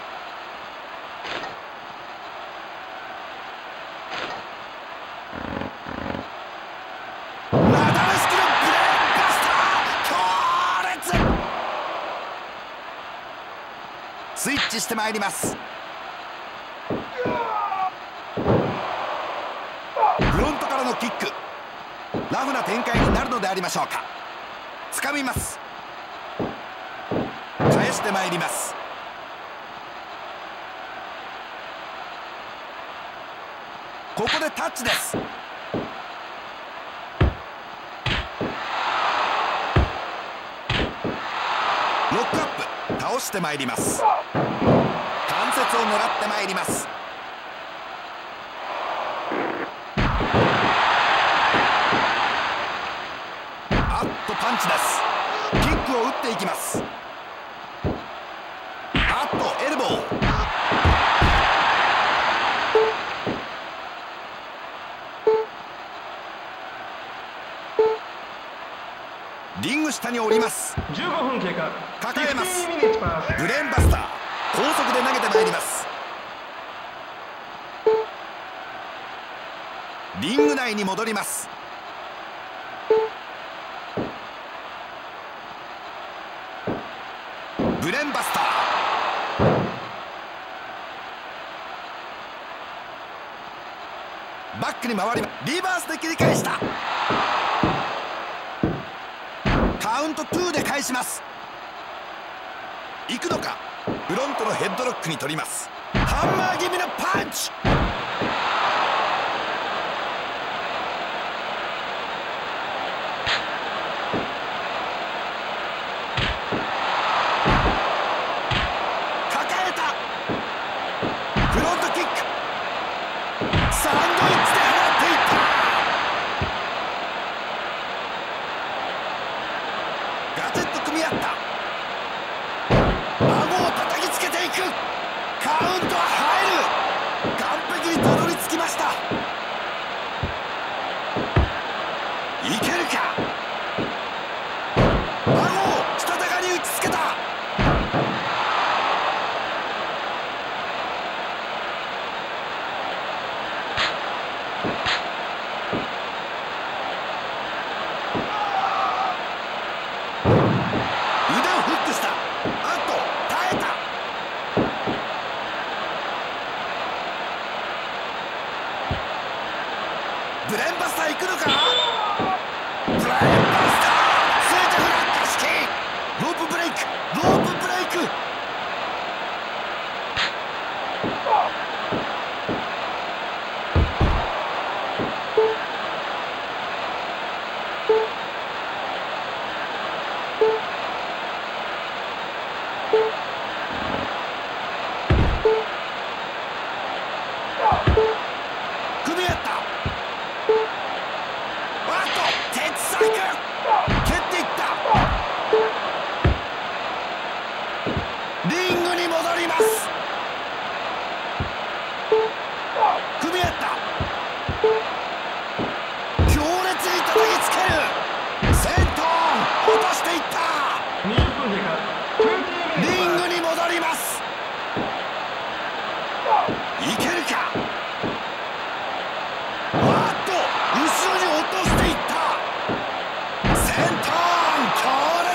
スイッチしてまいります。フロントからのキック、ラフな展開になるのでありましょうか。掴みます。返してまいります。ここでタッチです。ロックアップ、倒してまいります。関節を狙ってまいります。あっとパンチです。キックを打っていきます。あっとエルボー。リング下に降ります。 じゅうごふん経過。 抱えます。ブレーンバスター、高速で投げてまいります。リング内に戻ります。ブレーンバスター、バックに回ります。リバースで切り返した。カウントにで返します。行くのか、フロントのヘッドロックに取ります。ハンマー気味のパンチ。抱えた。フロントキック、サンドイッチで放っていった。ガチッと組み合った。顎を叩きつけていく。カウントは入る。完璧にたどり着ます組み合った強烈に叩きつける先頭落としていったにじゅっぷん経過リングに戻りますいけるかあっと後ろに落としていった先頭強烈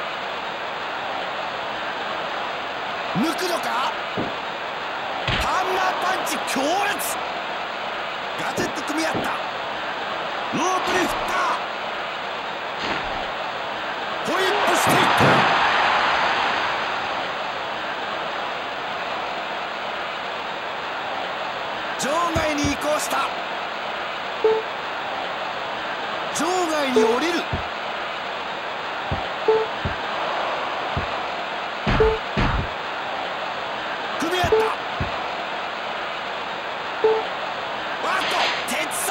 抜くのかハンマーパンチ強烈ガチッと組み合ったロープに振ったホイップしていった場外に移行した場外に降りる組み合ったあっと鉄柵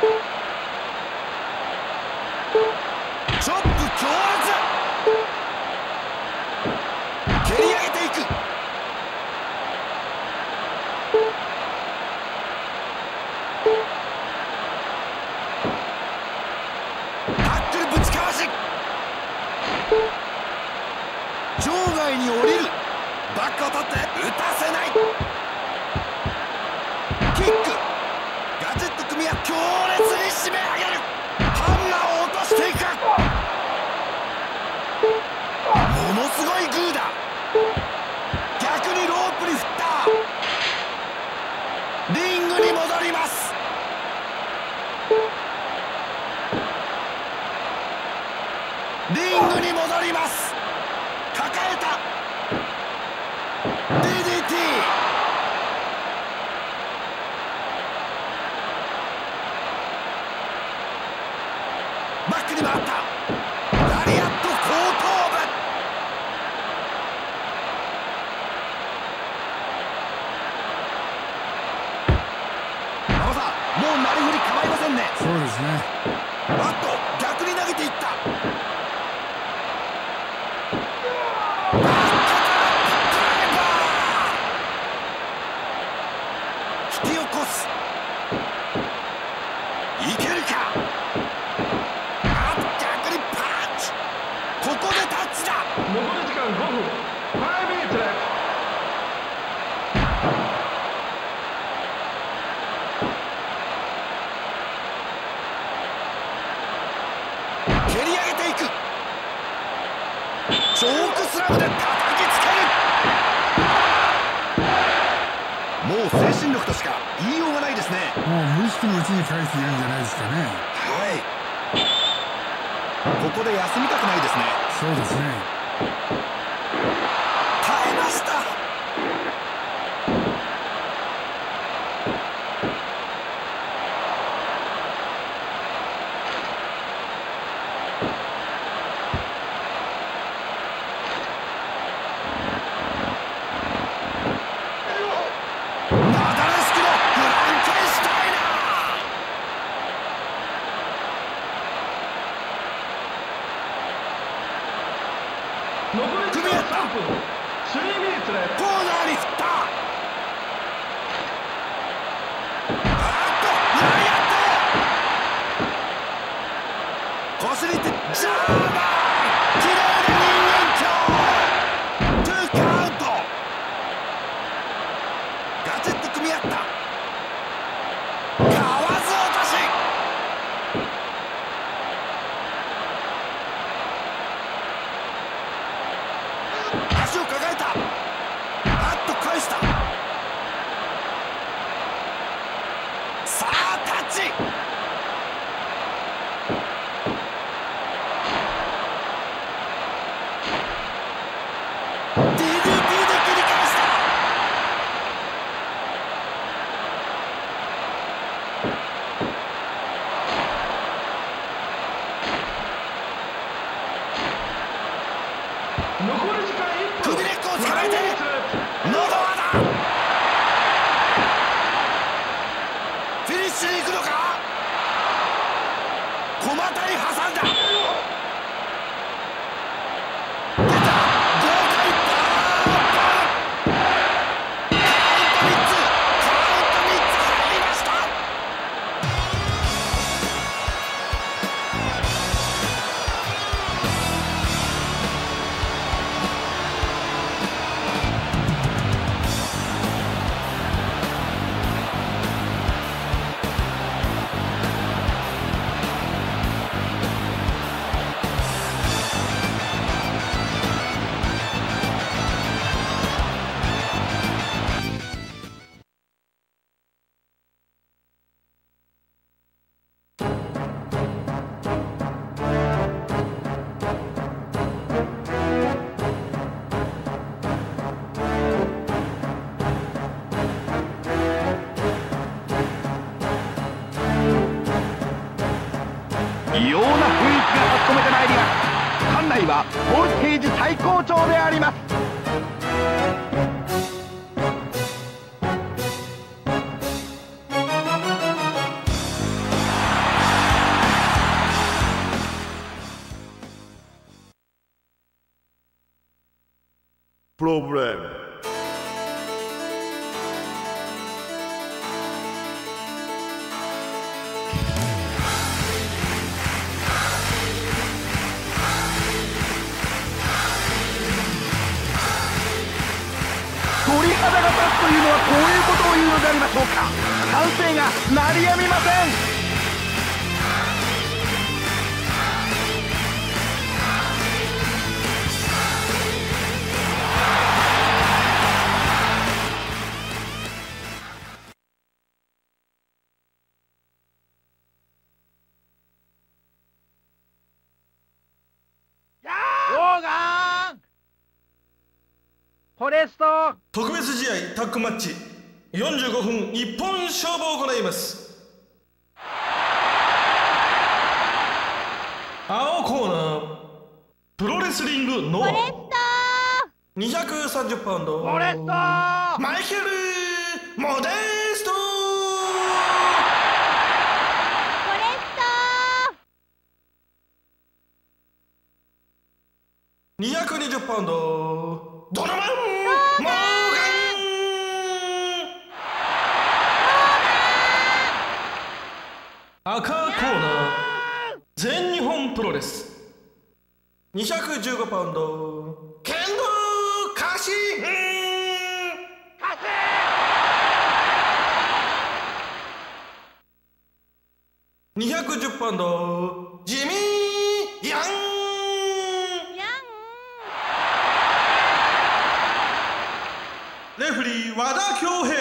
チョップ強烈蹴り上げていくタックルぶちかわし場外に降りるバックを取って打たせないキックガチッと組み合う強烈に締め上げるハンマーを落としていくものすごいグーだ逆にロープに振ったリングに戻りますリングに戻ります抱えた ディーディーティー バックに回ったラリアット後頭部馬場さんもうなりふり構いませんねそうですね。 あっと逆に投げていった引き起こすいけるかあっと逆にパンチここでタッチだ残り時間ごふんごミニッツレフ蹴り上げていくチョークスラムで叩きつけるもう精神力としか言いようがないですねもう無意識のうちに返しているんじゃないですかね。 はいここで休みたくないですねそうですね。 耐えましたナダレスクのフランケンシュタイナ残り時間さんぷんスリーミニッツレフーコーナーに振ったあっとラリアットこすりってジャーマン綺麗な人間鏡トゥーカウントガチッと組み合ったかわず落とし足を抱えたあっと返した異様な雰囲気が立ち込めてまいります。館内はボルテージ最高潮であります。 プロブレム。 鳥肌が立つというのはこういうことを言うのでありましょうか。歓声が鳴りやみません。 フォレスト特別試合タッグマッチよんじゅうごふん一本勝負を行います。青コーナープロレスリングノアにひゃくさんじゅうパウンドフォレストマイケル・モデストにひゃくにじゅうパウンドドノマン・モーガン赤コーナー全日本プロレスにひゃくじゅうごパウンドケンドー・カシンにひゃくじゅうパウンドジミー・ヤンレフリー和田恭平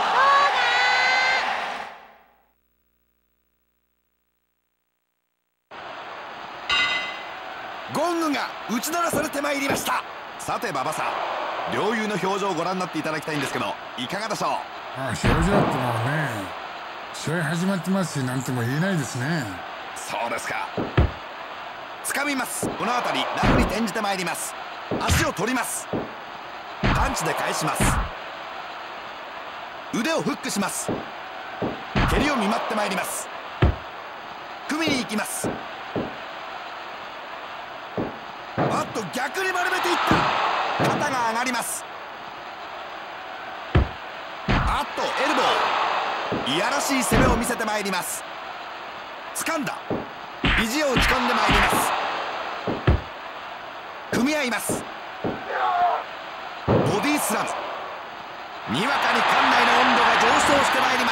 ゴングが打ち鳴らされてまいりました。さて馬場さん、両雄の表情をご覧になっていただきたいんですけどいかがでしょう。 ああ、表情ってもうね、試合始まってますし何とも言えないですね。 そうですか。掴みます。この辺りラフに転じてまいります。足を取ります。パンチで返します。腕をフックします。蹴りを見舞ってまいります。組みに行きます。あっと逆に丸めていった。肩が上がります。あっとエルボー、いやらしい攻めを見せてまいります。掴んだ。肘を打ち込んでまいります。組み合います。ボディスラム、にわかに館内の温度が上昇してまいります。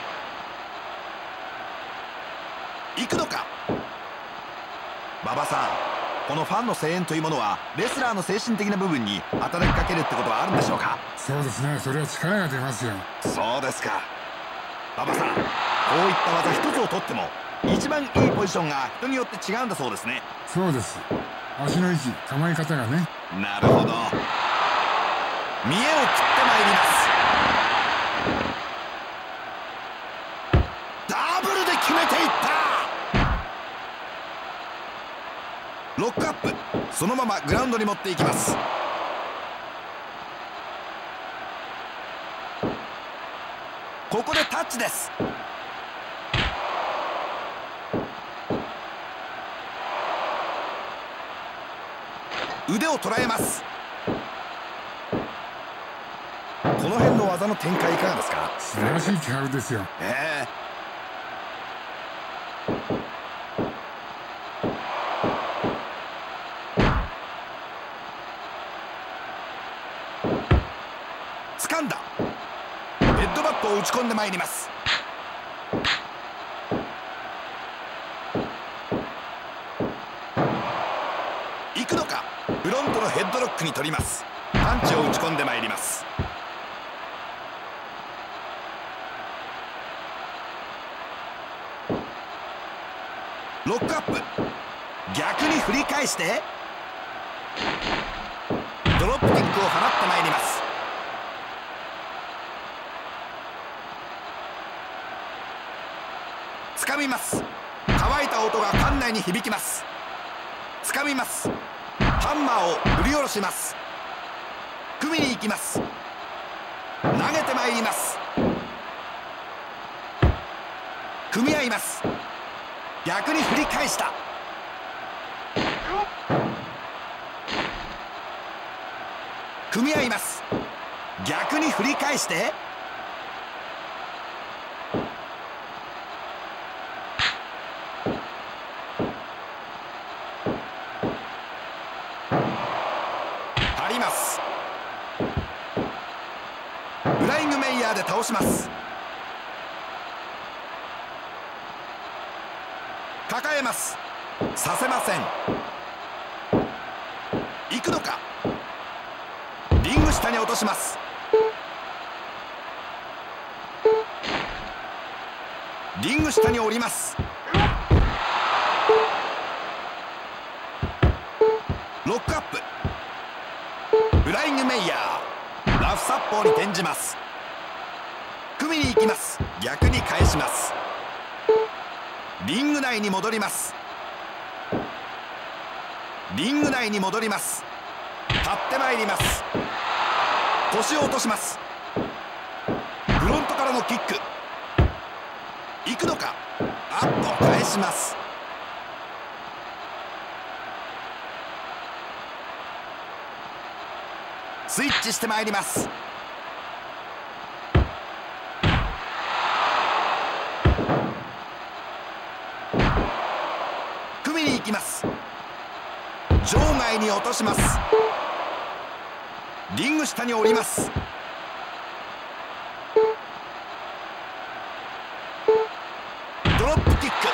行くのか。馬場さん、このファンの声援というものはレスラーの精神的な部分に働きかけるってことはあるんでしょうか。 そうですね、それは力が出ますよ。 そうですか。馬場さん、こういった技一つをとっても一番いいポジションが人によって違うんだそうですね。 そうです。足の位置、構え方がね。 なるほど。見栄を切ってまいります。ダブルで決めていった。ロックアップ、そのままグラウンドに持っていきます。ここでタッチです。腕を捉えます。この辺の技の展開いかがですか。 素晴らしい気迫ですよ。 ええ掴んだ。ヘッドバットを打ち込んでまいります。行くのか。フロントのヘッドロックに取ります。パンチを打ち込んでまいります。ロックアップ、逆に振り返してドロップキックを放ってまいります。掴みます。かわ乾いた音が館内に響きます。掴みます。ハンマーを振り下ろします。組みに行きます。投げてまいります。組み合います。逆に振り返した。組み合います。逆に振り返して張ります。フライングメイヤーで倒します。抱えます。させません。行くのか。リング下に落とします。リング下に降ります。ロックアップ。フライングメイヤー。ラフ殺法に転じます。組みに行きます。逆に返します。リング内に戻ります。リング内に戻ります。立ってまいります。腰を落とします。フロントからのキック。行くのか。アッと返します。スイッチしてまいります。組みに行きます。場外に落とします。リング下に降ります。ドロップキック。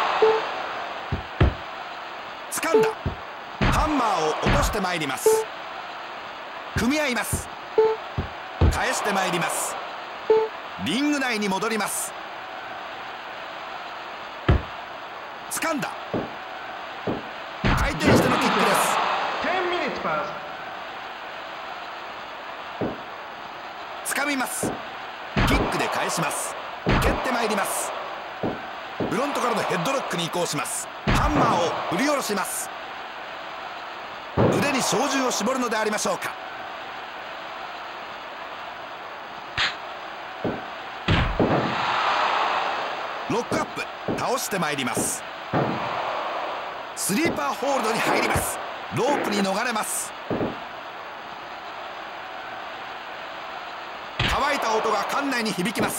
掴んだ。ハンマーを落としてまいります。組み合います。返してまいります。リング内に戻ります。掴んだ。回転してのキックです。掴みます。キックで返します。蹴ってまいります。フロントからのヘッドロックに移行します。ハンマーを振り下ろします。腕に照準を絞るのでありましょうか。ロックアップ。倒してまいります。スリーパーホールドに入ります。ロープに逃れます。乾いた音が館内に響きます。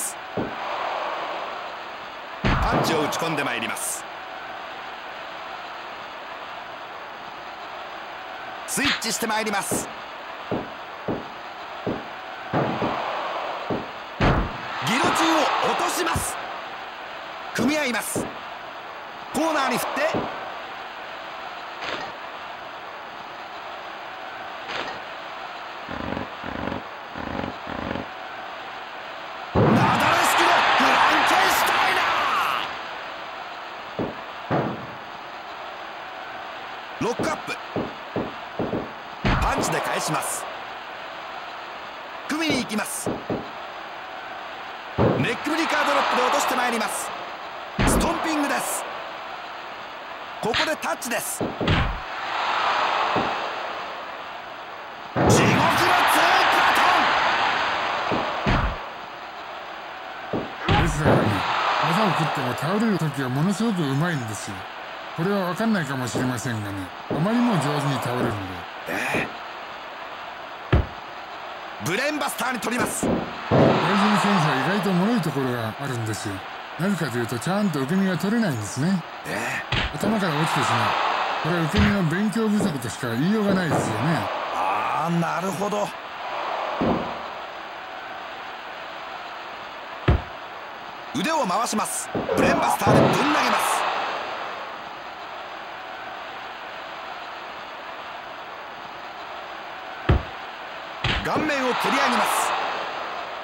パンチを打ち込んでまいります。スイッチしてまいります。ギロチンを落とします。組み合います。コーナーに振ってなだれ式のフランケンシュタイナー。ロックアップ。パンチで返します。組みに行きます。ネックブリカードロップで落としてまいります。ストンピングです。ここでタッチです。地獄のツーパトン。ですがね、技を食っても倒れる時はものすごくうまいんですよ。これは分かんないかもしれませんがね、あまりにも上手に倒れるので、 えー、ブレーンバスターに取ります。 大事な選手は意外と脆いところがあるんですよ。なぜかというとちゃんと受け身が取れないんですね。 えー、 頭から落ちてしまう。これは受け身の勉強不足としか言いようがないですよね。 ああ、なるほど。腕を回します。ブレーンバスターでぶん投げます。顔面を蹴り上げます。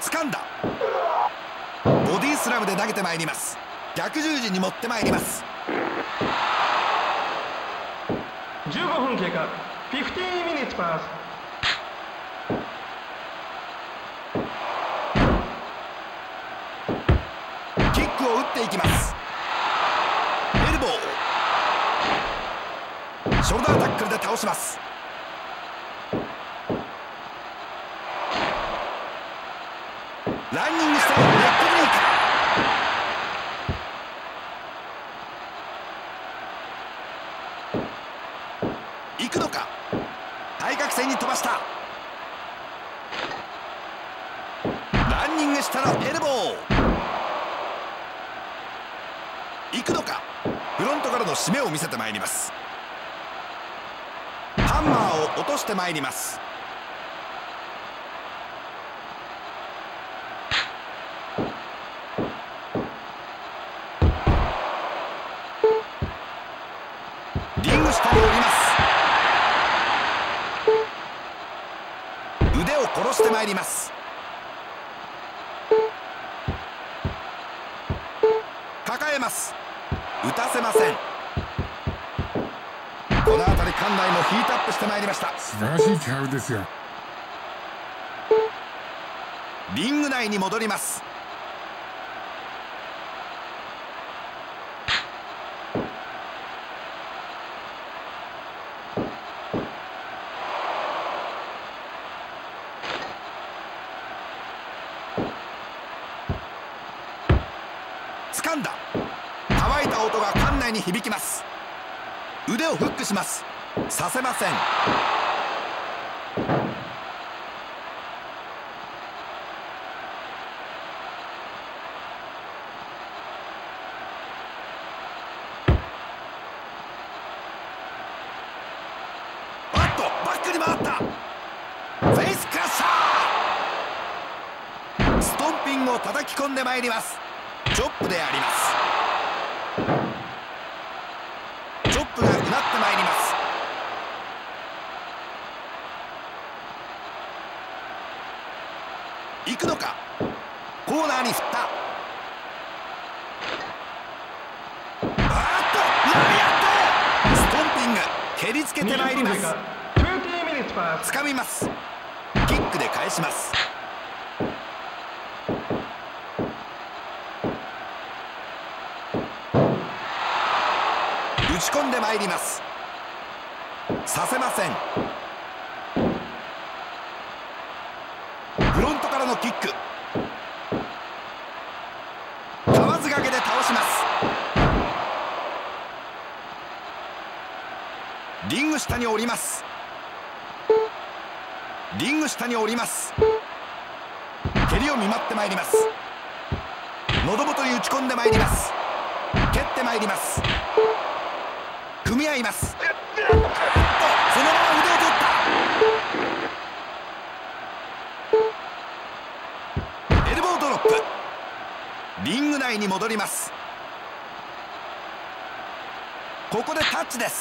掴んだ。ボディスラムで投げてまいります。逆十字に持ってまいります。 じゅうごふん経過。じゅうごミニッツパス。 キックを打っていきます。エルボー。 ショルダータックルで倒します。ランニングしたレッドブレイカー。行くのか。対角線に飛ばした。ランニングしたのエルボー。行くのか。フロントからの締めを見せてまいります。ハンマーを落としてまいります。リング下に降ります。腕を殺してまいります。抱えます。打たせません。この辺り館内もヒートアップしてまいりました。 素晴らしい気迫ですよ。 リング内に戻ります。掴んだ。乾いた音が館内に響きます。腕をフックします。させません。あっとバックに回った。フェイスクラッシャー。ストンピングを叩き込んでまいります。チョップであります。チョップがうなってまいります。行くのか。コーナーに振った。あーっとラリアット。ストンピング蹴りつけてまいります。掴みます。キックで返します。打ち込んでまいります。させません。フロントからのキック。河津掛けで倒します。リング下に降ります。リング下に降ります。蹴りを見舞ってまいります。喉元に打ち込んでまいります。蹴ってまいります。組み合います。そのまま腕を取った。エルボードロップ。リング内に戻ります。ここでタッチです。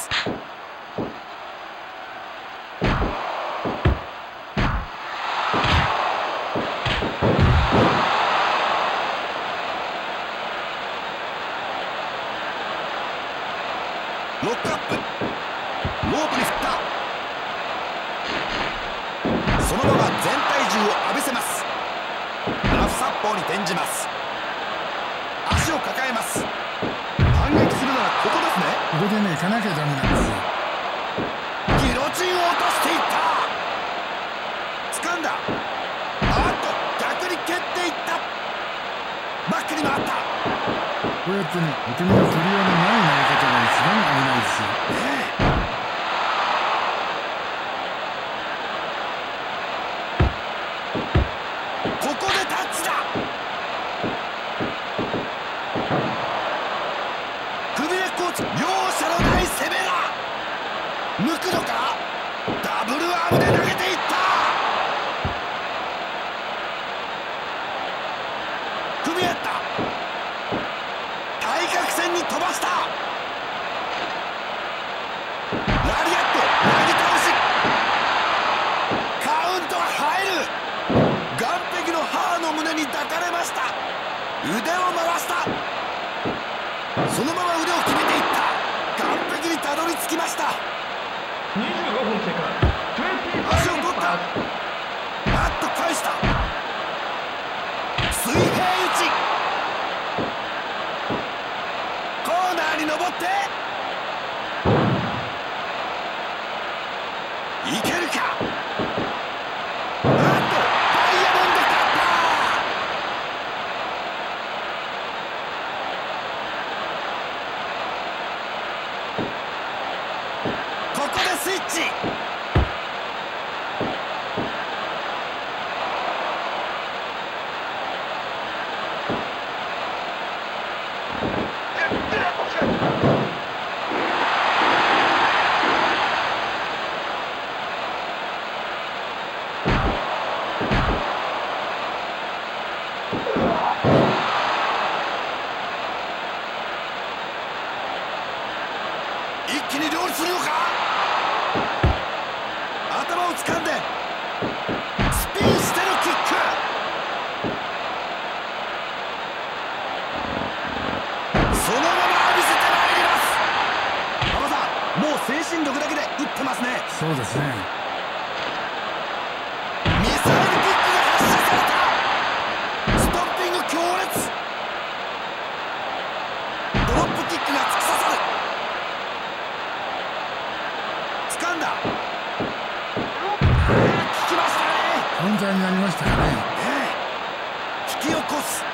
ロックアップ。ロープに振った。そのまま全体重を浴びせます。ラフサッポーに転じます。足を抱えます。反撃するならここですね。 ここでね、行かなきゃダメなんですよ。 ギロチンを落としていった。掴んだ。あっと逆に蹴っていった。バックに回った。 こうやってね、お手身の取り合いのない投げ方が一番危ないですよ。 ここでタッチだ。首根っこ容赦のない攻めだ。抜くのか。ダブルアームで投げていった。組み合った。対角線に飛ばした。ラリアット投げ倒し。カウントは入る。岸壁の母の胸に抱かれました。腕を回した。そのまま腕を決めていった。岸壁にたどり着きました。 にじゅうごふん経過。 足を取った。バッと返した。水平打ち。コーナーに登ってそうですね。 ミサイルキックが発射された。ストッピング強烈。ドロップキックが突き刺さる。掴んだ。効きましたね。 カウンターになりましたかね。 ええ、引き起こす。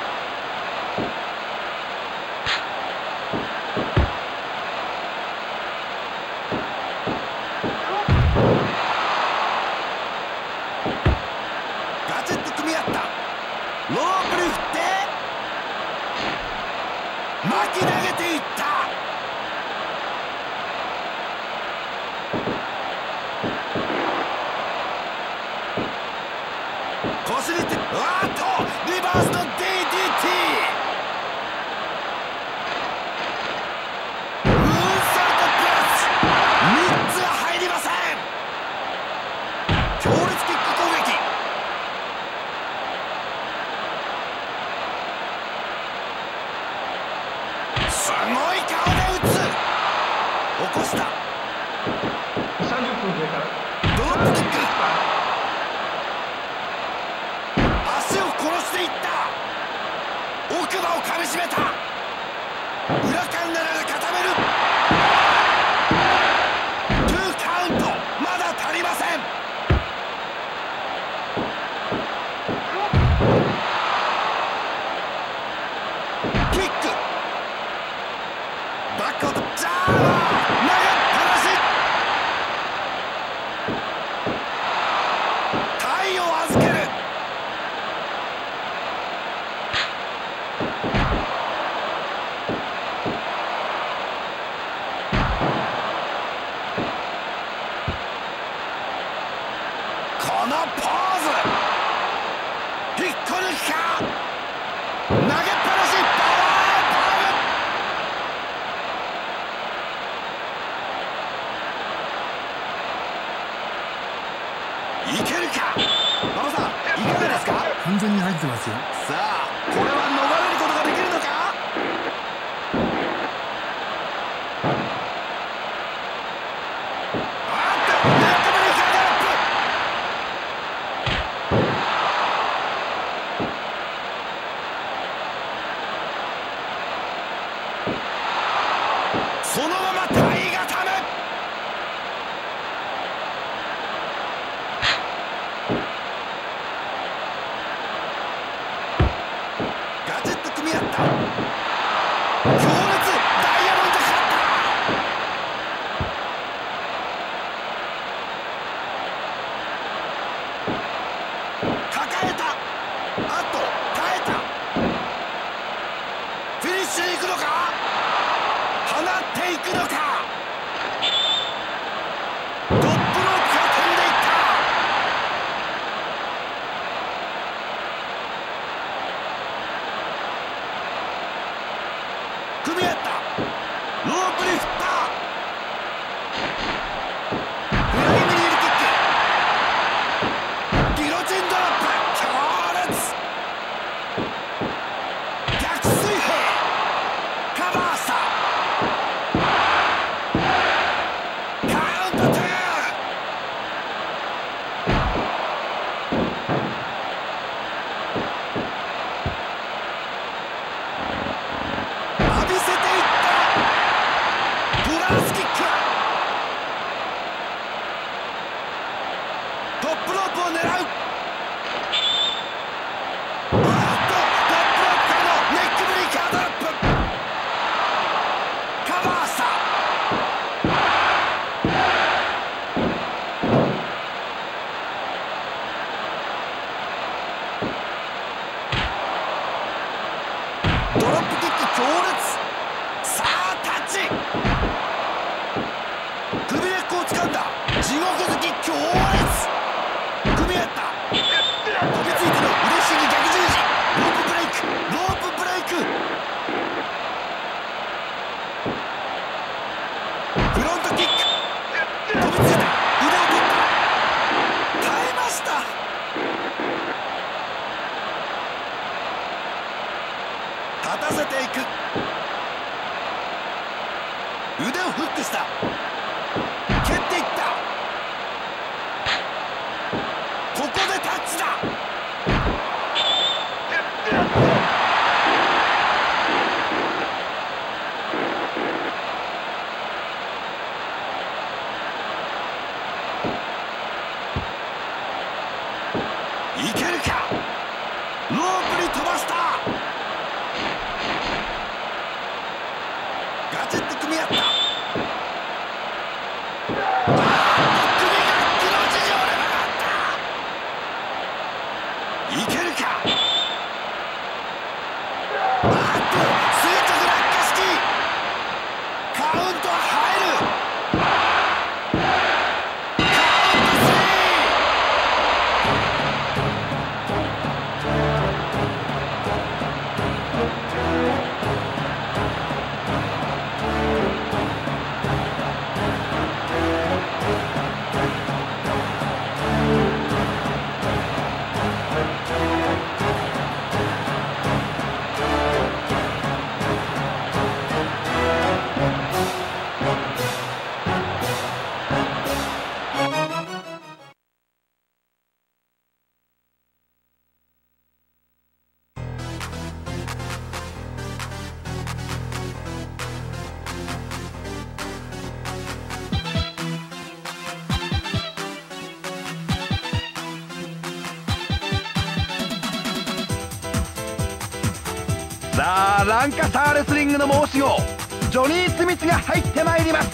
ガチッと組み合った。ロープに振って巻き投げていった。腰にて、あーっとリバースの ディーディーティー。 ムーンサルトプラスみっつは入りません。強烈キック攻撃。すごい顔で打つ。起こした。 さんじゅっぷん経過。 ドロップキック。足を殺していった。奥歯をかみしめた。裏カンナラが固める。ツーカウント。まだ足りません。キック。バックアウト。ジャーマー投げっぱなし。体を預ける。このポーズ。引っこ抜きか。投げっぱなし。パワーパーム。いけるか。馬場さん、いかがですか。 完全に入ってますよ。 さあ、これは逃れることができるのか。あっと、ネットブレイカーでアップ。そのまま体固め。ガチッと組み合った。強烈。ダイヤモンド勝った。抱えた。あと耐えた。フィニッシュに行くのか。放っていくのか。トップロープが飛んでいった。組み合った。ロープに振った。フライミリールキック。ギロチンドロップ。強烈。逆水平。カバーした。カウントツー。浴びせていった。トランスキック。トップロープを狙う。あっと、トップロープからのネックブレイカードロップ。カバーした。ドロップキック強烈。さあタッチ。首根っこを掴んだ。地獄好き強烈。組み合った。飛びついての嬉しい逆十字。ロープブレイク。ロープブレイク。フロントキック。飛びついた。腕を取った。耐えました。立たせていく。腕をフックした。蹴っていった。 いけるか。ロープに飛ばした。ガチッと組み合った。首が木の地上で曲がった。いけるか。あっと垂直落下式。カウント入る。カウントスリー。 さあランカサーレスリングの申し子ジョニー・スミスが入ってまいります。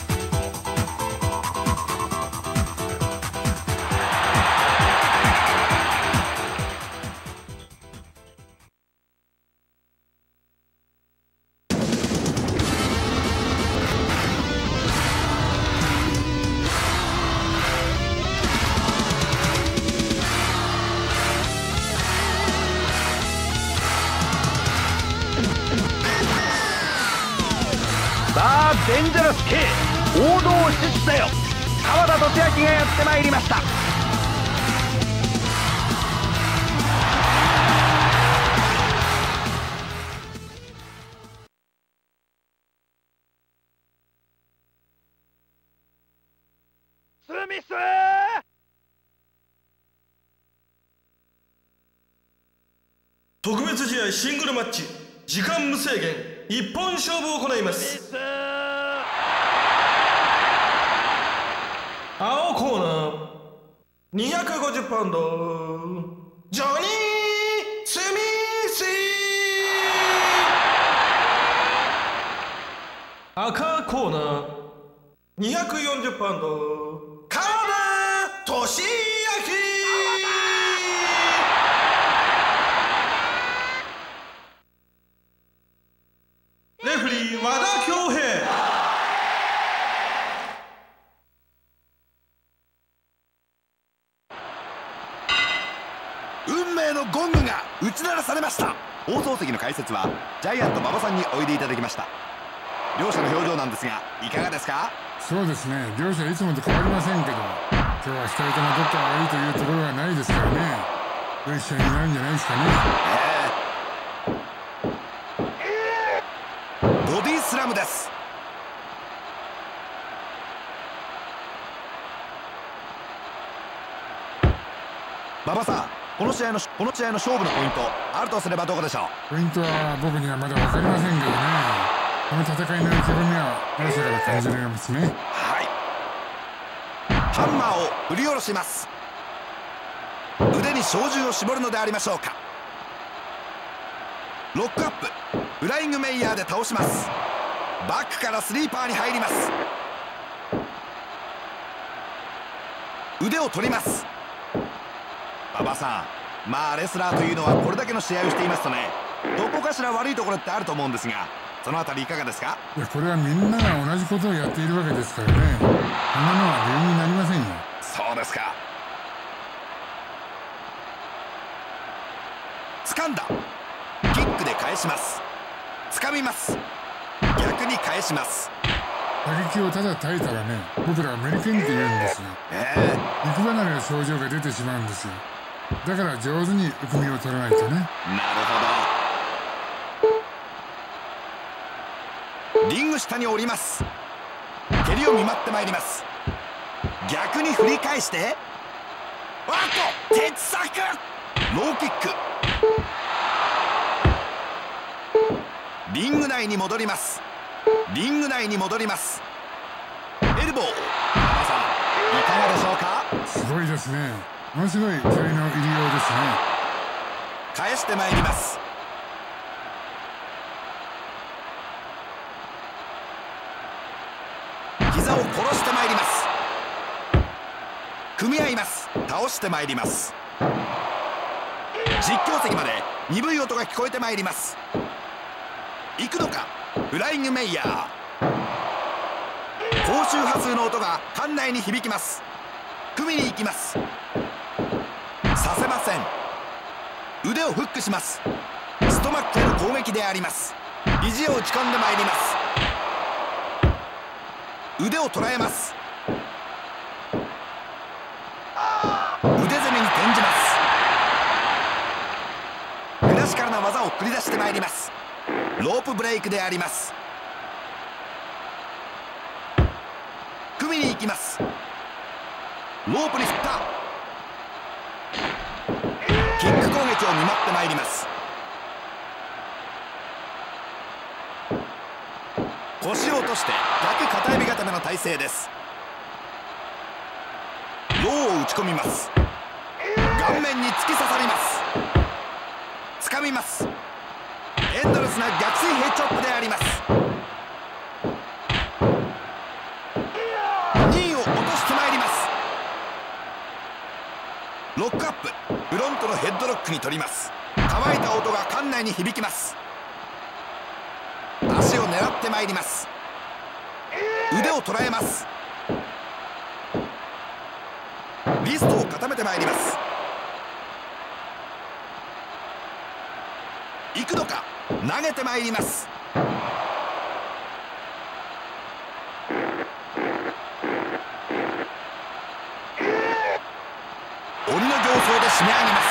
さあデンジャラス K 王道を支持せよ。川田俊明がやってまいりました。スミス特別試合シングルマッチ時間無制限一本勝負を行います。青コーナーにひゃくごじゅうパウンドジョニー・スミス。赤コーナーにひゃくよんじゅうパウンド川田俊明。レフェリー和田恭平。 運命のゴングが打ち鳴らされました。放送席の解説はジャイアント馬場さんにおいでいただきました。両者の表情なんですがいかがですか。 そうですね、両者いつもと変わりませんけど、今日はふたりともどっか悪いというところがないですからね、良い試合になるんじゃないですかね。 えー、ボディスラムです。馬場さん、この試合のこの試合の勝負のポイントあるとすればどこでしょう。 ポイントは僕にはまだ分かりませんけどね、この戦いの意気込みは両者から感じられますね。 はい、ハンマーを振り下ろします。腕に照準を絞るのでありましょうか。ロックアップフライングメイヤーで倒します。バックからスリーパーに入ります。腕を取ります。馬場さん、まあレスラーというのはこれだけの試合をしていますとね、どこかしら悪いところってあると思うんですが、そのあたりいかがですか。 いや、これはみんなが同じことをやっているわけですからね、こんなのは理由になりませんよ。 そうですか。掴んだ。キックで返します。掴みます。逆に返します。 打撃をただ耐えたらね、僕らアメリカンって言うんですよ。 ええー、 肉離れの症状が出てしまうんですよ。だから上手に含みを取らないとね。 なるほど。リング下に降ります。蹴りを見舞ってまいります。逆に振り返して、あっと鉄柵ローキック。リング内に戻ります。リング内に戻ります。エルボー。馬場さん、いかがでしょうか。 すごいですね。ものすごい距離の入りようですね。 返してまいります。膝を殺してまいります。組み合います。倒してまいります。実況席まで鈍い音が聞こえてまいります。行くのか、フライングメイヤー。高周波数の音が館内に響きます。組みに行きます。させません。腕をフックします。ストマックへの攻撃であります。肘を打ち込んでまいります。腕を捉えます。腕攻めに転じます。クラシカルな技を繰り出してまいります。ロープブレイクであります。組みに行きます。ロープに振った。キック攻撃を見舞ってまいります。腰を落として逆片指固めの体勢です。ローを打ち込みます。顔面に突き刺さります。掴みます。エンドレスな逆水平チョップであります。にいを落としてまいります。ロックアップ、フロントのヘッドロックに取ります。乾いた音が館内に響きます。足を狙ってまいります。腕を捉えます。リストを固めてまいります。行くのか、投げてまいります。鬼の形相で締め上げます。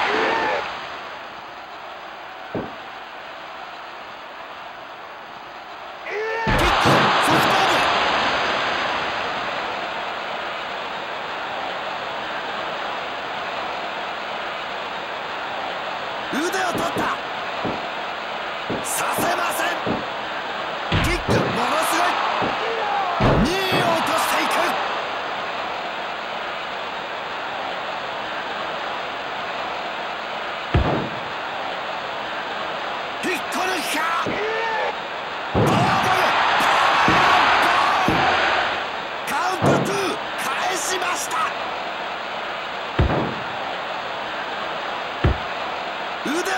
腕を取った。させません。キック、ものすごい。にいを落としていく。引っこ抜きか。パワーボール、カウントツー、返しました。腕を取った。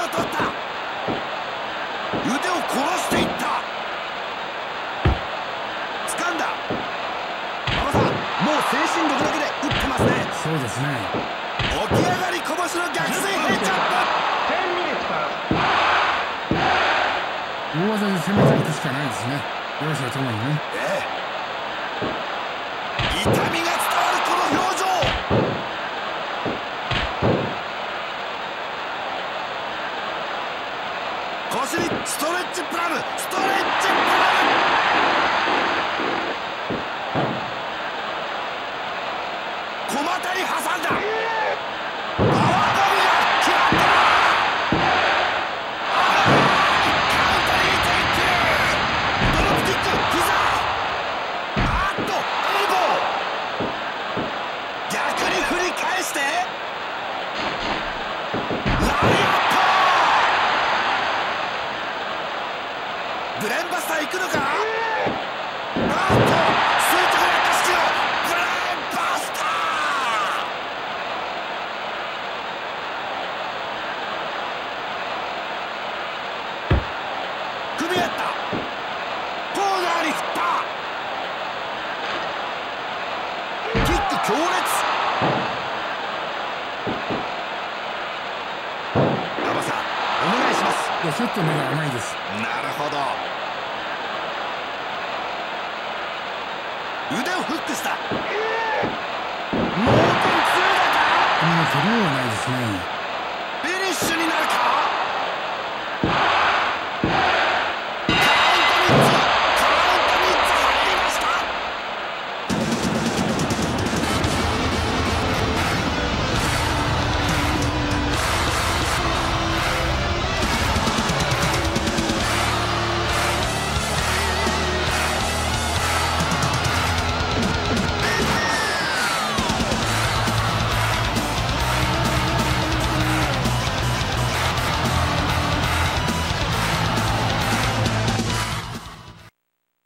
腕を殺していった。掴んだ。馬場さん、もう精神力だけで打ってますね。 そうですね。 起き上がり拳の逆水平チョップ。 大技で攻めていくしかないですね。両者ともにね。 ええ、痛みが伝わるこの表情。腰にストレッチプラム、ストレッチプラム。小股に挟んだ。パワーボムが決まった。カウンタリーテイク。ドロップキック、膝。あっとエルボー。逆に振り返してラリアット。ブレンバスター行くのか。あっと垂直落下式のブレンバスター。組み合った。コーナーに振った。キック強烈。馬場さん、お願いします。 いや、ちょっとまだ甘いです。 なるほど。腕をフックした。もう一本強いだか。 こんな取りようはないですね。